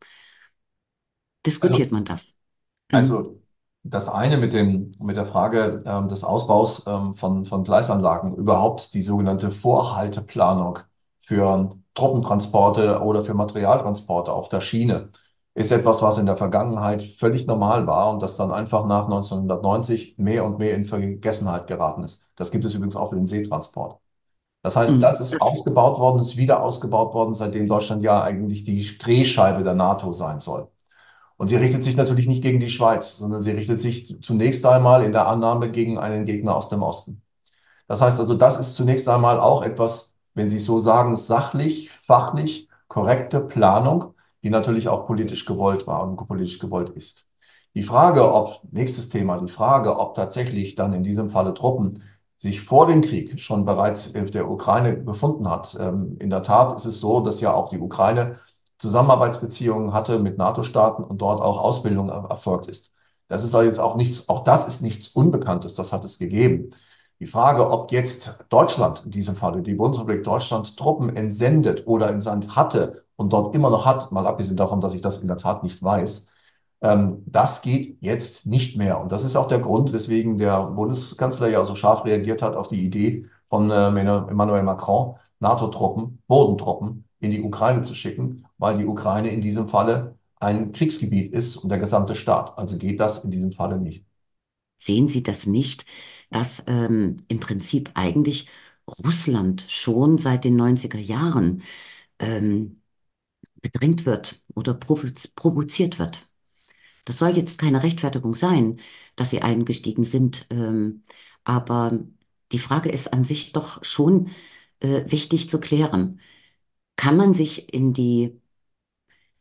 Also Diskutiert man das? Mhm. Also das eine mit der Frage des Ausbaus von Gleisanlagen, überhaupt die sogenannte Vorhalteplanung für Truppentransporte oder für Materialtransporte auf der Schiene, ist etwas, was in der Vergangenheit völlig normal war und das dann einfach nach 1990 mehr und mehr in Vergessenheit geraten ist. Das gibt es übrigens auch für den Seetransport. Das heißt, das Mhm. ist ausgebaut worden, ist wieder ausgebaut worden, seitdem Deutschland ja eigentlich die Drehscheibe der NATO sein soll. Und sie richtet sich natürlich nicht gegen die Schweiz, sondern sie richtet sich zunächst einmal in der Annahme gegen einen Gegner aus dem Osten. Das heißt also, das ist zunächst einmal auch etwas, wenn Sie es so sagen, sachlich, fachlich korrekte Planung, die natürlich auch politisch gewollt war und politisch gewollt ist. Die Frage, ob, nächstes Thema, die Frage, ob tatsächlich dann in diesem Falle Truppen sich vor dem Krieg schon bereits in der Ukraine befunden hat. In der Tat ist es so, dass ja auch die Ukraine Zusammenarbeitsbeziehungen hatte mit NATO-Staaten und dort auch Ausbildung erfolgt ist. Das ist also jetzt auch nichts, auch das ist nichts Unbekanntes, das hat es gegeben. Die Frage, ob jetzt Deutschland, in diesem Falle die Bundesrepublik Deutschland, Truppen entsendet oder entsandt hatte und dort immer noch hat, mal abgesehen davon, dass ich das in der Tat nicht weiß, das geht jetzt nicht mehr. Und das ist auch der Grund, weswegen der Bundeskanzler ja so scharf reagiert hat auf die Idee von Emmanuel Macron, NATO-Truppen, Bodentruppen in die Ukraine zu schicken, weil die Ukraine in diesem Falle ein Kriegsgebiet ist und der gesamte Staat. Also geht das in diesem Falle nicht. Sehen Sie das nicht, dass im Prinzip eigentlich Russland schon seit den 90er Jahren ähm, bedrängt wird oder provoziert wird? Das soll jetzt keine Rechtfertigung sein, dass sie eingestiegen sind, aber die Frage ist an sich doch schon wichtig zu klären. Kann man sich in die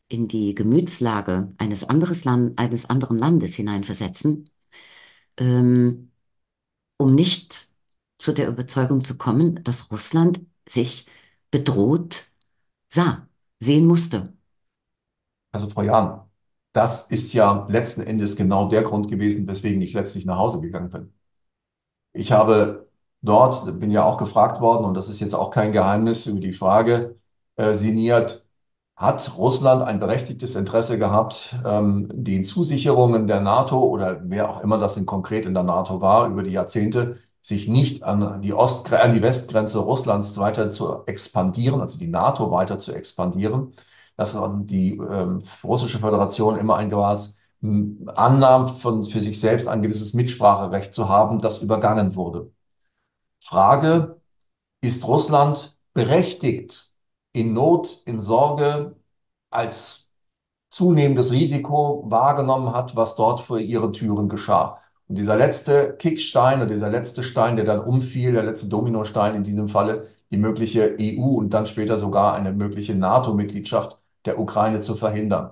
in die Gemütslage eines anderen Landes hineinversetzen, ähm, um nicht zu der Überzeugung zu kommen, dass Russland sich bedroht sehen musste. Also Frau Jahn, das ist ja letzten Endes genau der Grund gewesen, weswegen ich letztlich nach Hause gegangen bin. Ich habe dort, bin ja auch gefragt worden, und das ist jetzt auch kein Geheimnis, über die Frage sinniert, hat Russland ein berechtigtes Interesse gehabt, den Zusicherungen der NATO oder wer auch immer das denn konkret in der NATO war, über die Jahrzehnte, sich nicht an an die Westgrenze Russlands weiter zu expandieren, also die NATO weiter zu expandieren, dass die Russische Föderation immer ein Gewahr annahm, für sich selbst ein gewisses Mitspracherecht zu haben, das übergangen wurde. Frage, ist Russland berechtigt, in Not, in Sorge, als zunehmendes Risiko wahrgenommen hat, was dort vor ihren Türen geschah? Und dieser letzte Kickstein oder dieser letzte Stein, der dann umfiel, der letzte Dominostein in diesem Falle, die mögliche EU und dann später sogar eine mögliche NATO-Mitgliedschaft der Ukraine zu verhindern.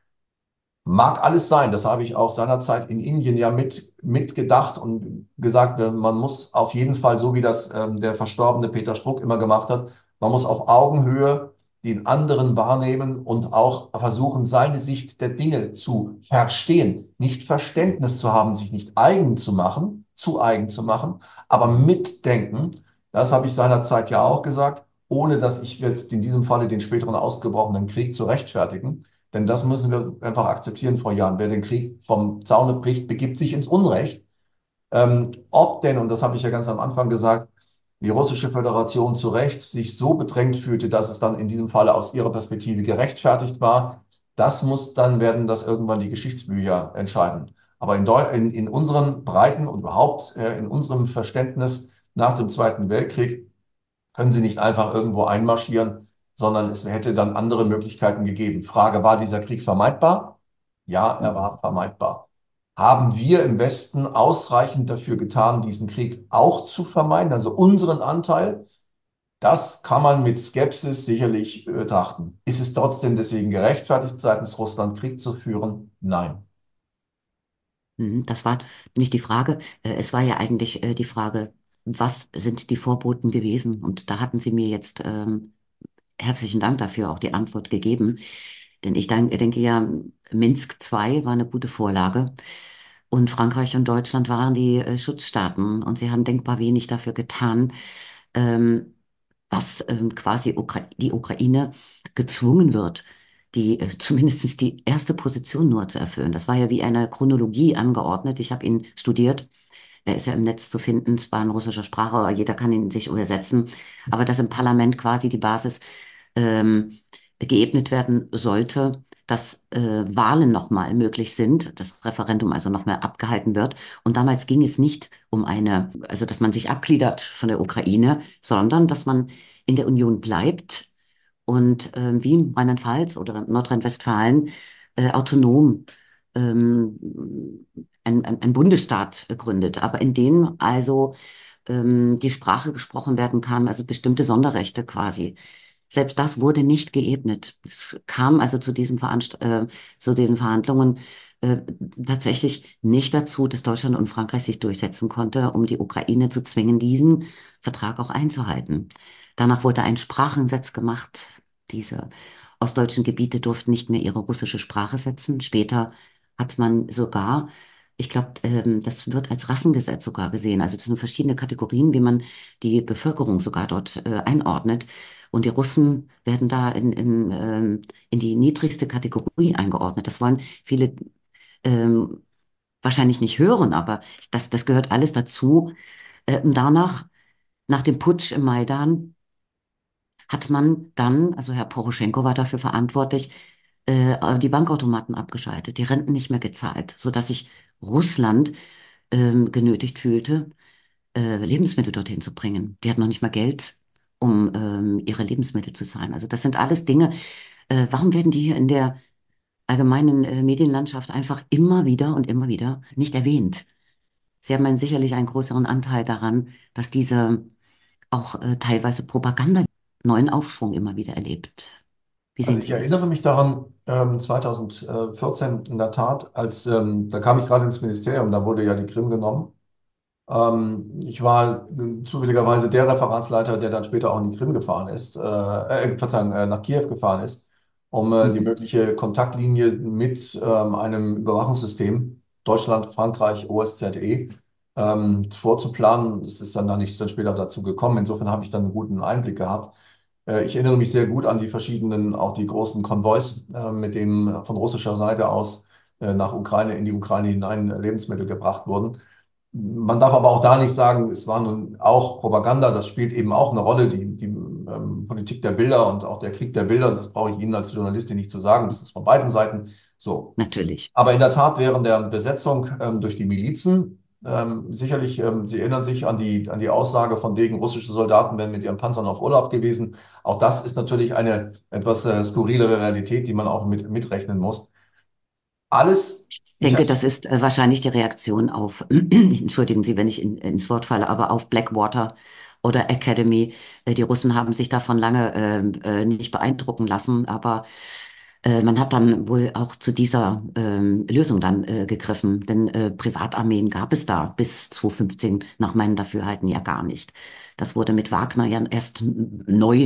Mag alles sein, das habe ich auch seinerzeit in Indien ja mitgedacht und gesagt, man muss auf jeden Fall, so wie das der verstorbene Peter Struck immer gemacht hat, man muss auf Augenhöhe den anderen wahrnehmen und auch versuchen, seine Sicht der Dinge zu verstehen. Nicht Verständnis zu haben, sich nicht eigen zu machen, zu eigen zu machen, aber mitdenken. Das habe ich seinerzeit ja auch gesagt, ohne dass ich jetzt in diesem Falle den späteren ausgebrochenen Krieg zu rechtfertigen. Denn das müssen wir einfach akzeptieren, Frau Jahn. Wer den Krieg vom Zaune bricht, begibt sich ins Unrecht. Ob denn, und das habe ich ja ganz am Anfang gesagt, die Russische Föderation zu Recht sich so bedrängt fühlte, dass es dann in diesem Falle aus ihrer Perspektive gerechtfertigt war, das muss dann werden das irgendwann die Geschichtsbücher entscheiden. Aber in unseren Breiten und überhaupt in unserem Verständnis nach dem Zweiten Weltkrieg können sie nicht einfach irgendwo einmarschieren, sondern es hätte dann andere Möglichkeiten gegeben. Frage, war dieser Krieg vermeidbar? Ja, er war vermeidbar. Haben wir im Westen ausreichend dafür getan, diesen Krieg auch zu vermeiden, also unseren Anteil? Das kann man mit Skepsis sicherlich betrachten. Ist es trotzdem deswegen gerechtfertigt, seitens Russland Krieg zu führen? Nein. Das war nicht die Frage. Es war ja eigentlich die Frage, was sind die Vorboten gewesen? Und da hatten Sie mir jetzt herzlichen Dank dafür auch die Antwort gegeben. Denn denke ja, Minsk II war eine gute Vorlage. Und Frankreich und Deutschland waren die Schutzstaaten. Und sie haben denkbar wenig dafür getan, ähm, dass quasi die Ukraine gezwungen wird, zumindest die erste Position nur zu erfüllen. Das war ja wie eine Chronologie angeordnet. Ich habe ihn studiert. Er ist ja im Netz zu finden, zwar in russischer Sprache, aber jeder kann ihn sich übersetzen. Aber dass im Parlament quasi die Basis ähm, geebnet werden sollte, dass Wahlen nochmal möglich sind, das Referendum also nochmal abgehalten wird. Und damals ging es nicht um also dass man sich abgliedert von der Ukraine, sondern dass man in der Union bleibt und wie Rheinland-Pfalz oder Nordrhein-Westfalen autonom ein Bundesstaat gründet, aber in dem also die Sprache gesprochen werden kann, also bestimmte Sonderrechte quasi. Selbst das wurde nicht geebnet. Es kam also zu den Verhandlungen äh, tatsächlich nicht dazu, dass Deutschland und Frankreich sich durchsetzen konnte, um die Ukraine zu zwingen, diesen Vertrag auch einzuhalten. Danach wurde ein Sprachengesetz gemacht. Diese ostdeutschen Gebiete durften nicht mehr ihre russische Sprache setzen. Später hat man sogar, ich glaube, das wird als Rassengesetz sogar gesehen. Also das sind verschiedene Kategorien, wie man die Bevölkerung sogar dort einordnet. Und die Russen werden da in die niedrigste Kategorie eingeordnet. Das wollen viele ähm, wahrscheinlich nicht hören, aber das gehört alles dazu. Danach, nach dem Putsch im Maidan, hat man dann, also Herr Poroschenko war dafür verantwortlich, die Bankautomaten abgeschaltet, die Renten nicht mehr gezahlt, sodass sich Russland genötigt fühlte, Lebensmittel dorthin zu bringen. Die hatten noch nicht mal Geld, um ihre Lebensmittel zu zahlen. Also das sind alles Dinge. Warum werden die hier in der allgemeinen Medienlandschaft einfach immer wieder nicht erwähnt? Sie haben sicherlich einen größeren Anteil daran, dass diese auch teilweise Propaganda neuen Aufschwung immer wieder erlebt. Wie Also sehen ich Sie das? erinnere mich daran, 2014 in der Tat, da kam ich gerade ins Ministerium, da wurde ja die Krim genommen. Ich war zufälligerweise der Referatsleiter, der dann später auch in die Krim gefahren ist, Verzeihung, nach Kiew gefahren ist, um die Mhm. mögliche Kontaktlinie mit einem Überwachungssystem Deutschland, Frankreich, OSZE vorzuplanen. Es ist dann da nicht dann später dazu gekommen. Insofern habe ich dann einen guten Einblick gehabt. Ich erinnere mich sehr gut an die verschiedenen, auch die großen Konvois, mit denen von russischer Seite aus nach Ukraine, in die Ukraine hinein Lebensmittel gebracht wurden. Man darf aber auch da nicht sagen, es war nun auch Propaganda, das spielt eben auch eine Rolle, die Politik der Bilder und auch der Krieg der Bilder, und das brauche ich Ihnen als Journalistin nicht zu sagen, das ist von beiden Seiten so. Natürlich. Aber in der Tat während der Besetzung durch die Milizen, sicherlich, Sie erinnern sich an die Aussage von wegen, russische Soldaten wären mit ihren Panzern auf Urlaub gewesen. Auch das ist natürlich eine etwas skurrilere Realität, die man auch mitrechnen muss. Alles, Ich ich habe denke, das ist wahrscheinlich die Reaktion auf, entschuldigen Sie, wenn ich ins Wort falle, aber auf Blackwater oder Academy. Die Russen haben sich davon lange nicht beeindrucken lassen, aber man hat dann wohl auch zu dieser Lösung dann gegriffen, denn Privatarmeen gab es da bis 2015 nach meinen Dafürhalten ja gar nicht. Das wurde mit Wagner ja erst neu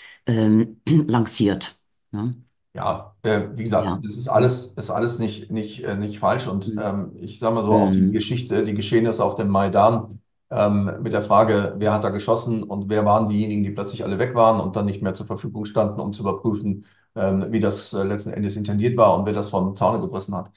lanciert. Ne? Ja, wie gesagt, Ja. das Hm. ist alles nicht falsch. Und Hm. ich sage mal so, auch die Hm. Geschichte, die Geschehnisse auf dem Maidan mit der Frage, wer hat da geschossen und wer waren diejenigen, die plötzlich alle weg waren und dann nicht mehr zur Verfügung standen, um zu überprüfen, wie das letzten Endes intendiert war und wer das vom Zaune gerissen hat.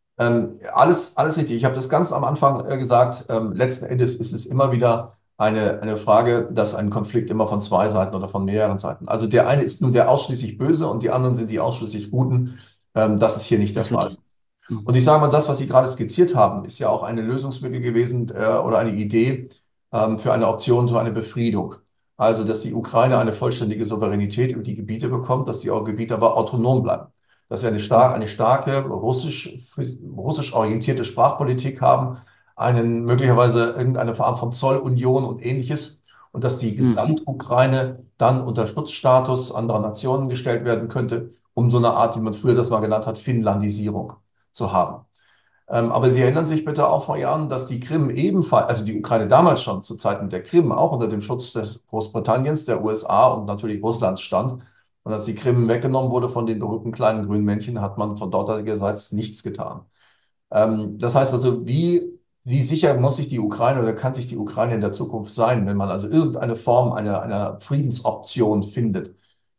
Alles richtig. Ich habe das ganz am Anfang gesagt. Letzten Endes ist es immer wieder eine Frage, dass ein Konflikt immer von zwei Seiten oder von mehreren Seiten. Also der eine ist nun der ausschließlich Böse und die anderen sind die ausschließlich Guten. Das ist hier nicht der Das wird Fall. es. Und Hm. ich sage mal, das, was Sie gerade skizziert haben, ist ja auch eine Lösungsmittel gewesen oder eine Idee für eine Option, so eine Befriedung. Also, dass die Ukraine eine vollständige Souveränität über die Gebiete bekommt, dass die Gebiete aber autonom bleiben. Dass wir eine starke russisch orientierte Sprachpolitik haben, möglicherweise irgendeine Form von Zollunion und ähnliches. Und dass die Hm. Gesamtukraine dann unter Schutzstatus anderer Nationen gestellt werden könnte, um so eine Art, wie man früher das mal genannt hat, Finnlandisierung zu haben. Aber Sie erinnern sich bitte auch vor Jahren, dass die Krim ebenfalls, also die Ukraine damals schon zu Zeiten der Krim auch unter dem Schutz des Großbritanniens, der USA und natürlich Russlands stand. Und als die Krim weggenommen wurde von den berühmten kleinen grünen Männchen, hat man von dortigerseits nichts getan. Das heißt also, wie sicher muss sich die Ukraine oder kann sich die Ukraine in der Zukunft sein, wenn man also irgendeine Form einer Friedensoption findet?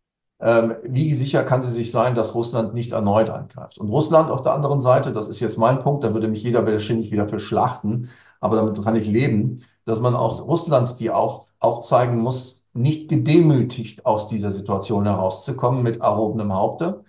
Wie sicher kann sie sich sein, dass Russland nicht erneut angreift? Und Russland auf der anderen Seite, das ist jetzt mein Punkt, da würde mich jeder wahrscheinlich wieder für schlachten, aber damit kann ich leben, dass man auch Russland die aufzeigen muss, nicht gedemütigt aus dieser Situation herauszukommen mit erhobenem Haupte.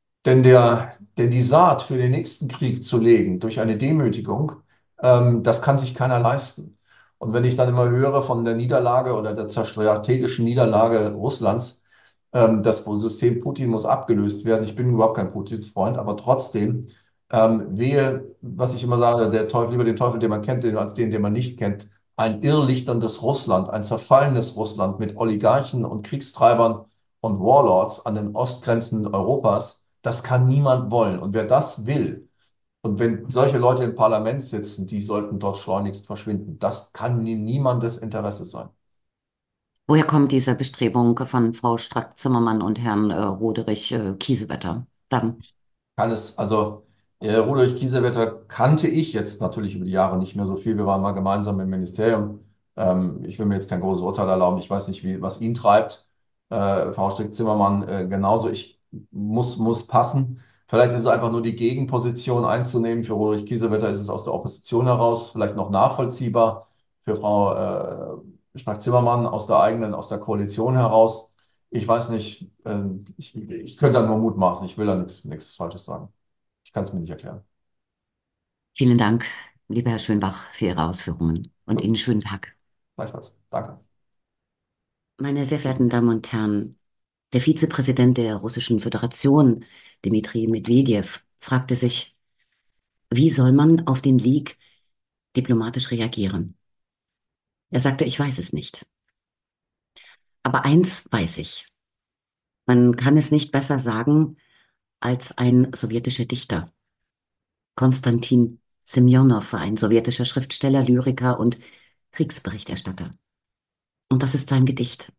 Denn die Saat für den nächsten Krieg zu legen durch eine Demütigung, das kann sich keiner leisten. Und wenn ich dann immer höre von der Niederlage oder der strategischen Niederlage Russlands, das System Putin muss abgelöst werden. Ich bin überhaupt kein Putin-Freund, aber trotzdem, wehe, was ich immer sage, der Teufel, lieber den Teufel, den man kennt, als den man nicht kennt. Ein irrlichterndes Russland, ein zerfallenes Russland mit Oligarchen und Kriegstreibern und Warlords an den Ostgrenzen Europas, das kann niemand wollen. Und wer das will, und wenn solche Leute im Parlament sitzen, die sollten dort schleunigst verschwinden. Das kann in niemandes Interesse sein. Woher kommt diese Bestrebung von Frau Strack-Zimmermann und Herrn Roderich Kiesewetter? Dann Also Rudolf Kiesewetter kannte ich jetzt natürlich über die Jahre nicht mehr so viel. Wir waren mal gemeinsam im Ministerium. Ich will mir jetzt kein großes Urteil erlauben. Ich weiß nicht, was ihn treibt. Frau Strick-Zimmermann genauso. Muss passen. Vielleicht ist es einfach nur die Gegenposition einzunehmen. Für Rudolf Kiesewetter ist es aus der Opposition heraus vielleicht noch nachvollziehbar. Für Frau Strack-Zimmermann aus der Koalition heraus. Ich weiß nicht, ich könnte da nur mutmaßen, ich will da nichts Falsches sagen. Ich kann es mir nicht erklären. vielen Dank, lieber Herr Schönbach, für Ihre Ausführungen und Gut, Ihnen schönen Tag. gleichfalls. Danke. Meine sehr verehrten Damen und Herren, der Vizepräsident der Russischen Föderation, Dmitri Medwedew, fragte sich, wie soll man auf den Sieg diplomatisch reagieren? Er sagte, ich weiß es nicht. Aber eins weiß ich. Man kann es nicht besser sagen, als ein sowjetischer Dichter. Konstantin Semjonow war ein sowjetischer Schriftsteller, Lyriker und Kriegsberichterstatter. Und das ist sein Gedicht.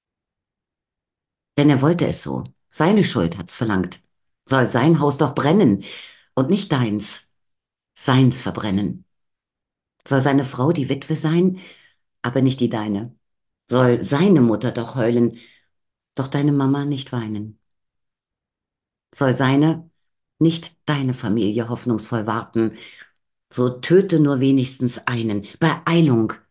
Denn er wollte es so. Seine Schuld hat's verlangt. Soll sein Haus doch brennen und nicht deins, seins verbrennen. Soll seine Frau die Witwe sein, aber nicht die deine. Soll seine Mutter doch heulen, doch deine Mama nicht weinen. Soll seine, nicht deine Familie hoffnungsvoll warten, so töte nur wenigstens einen. Beeilung,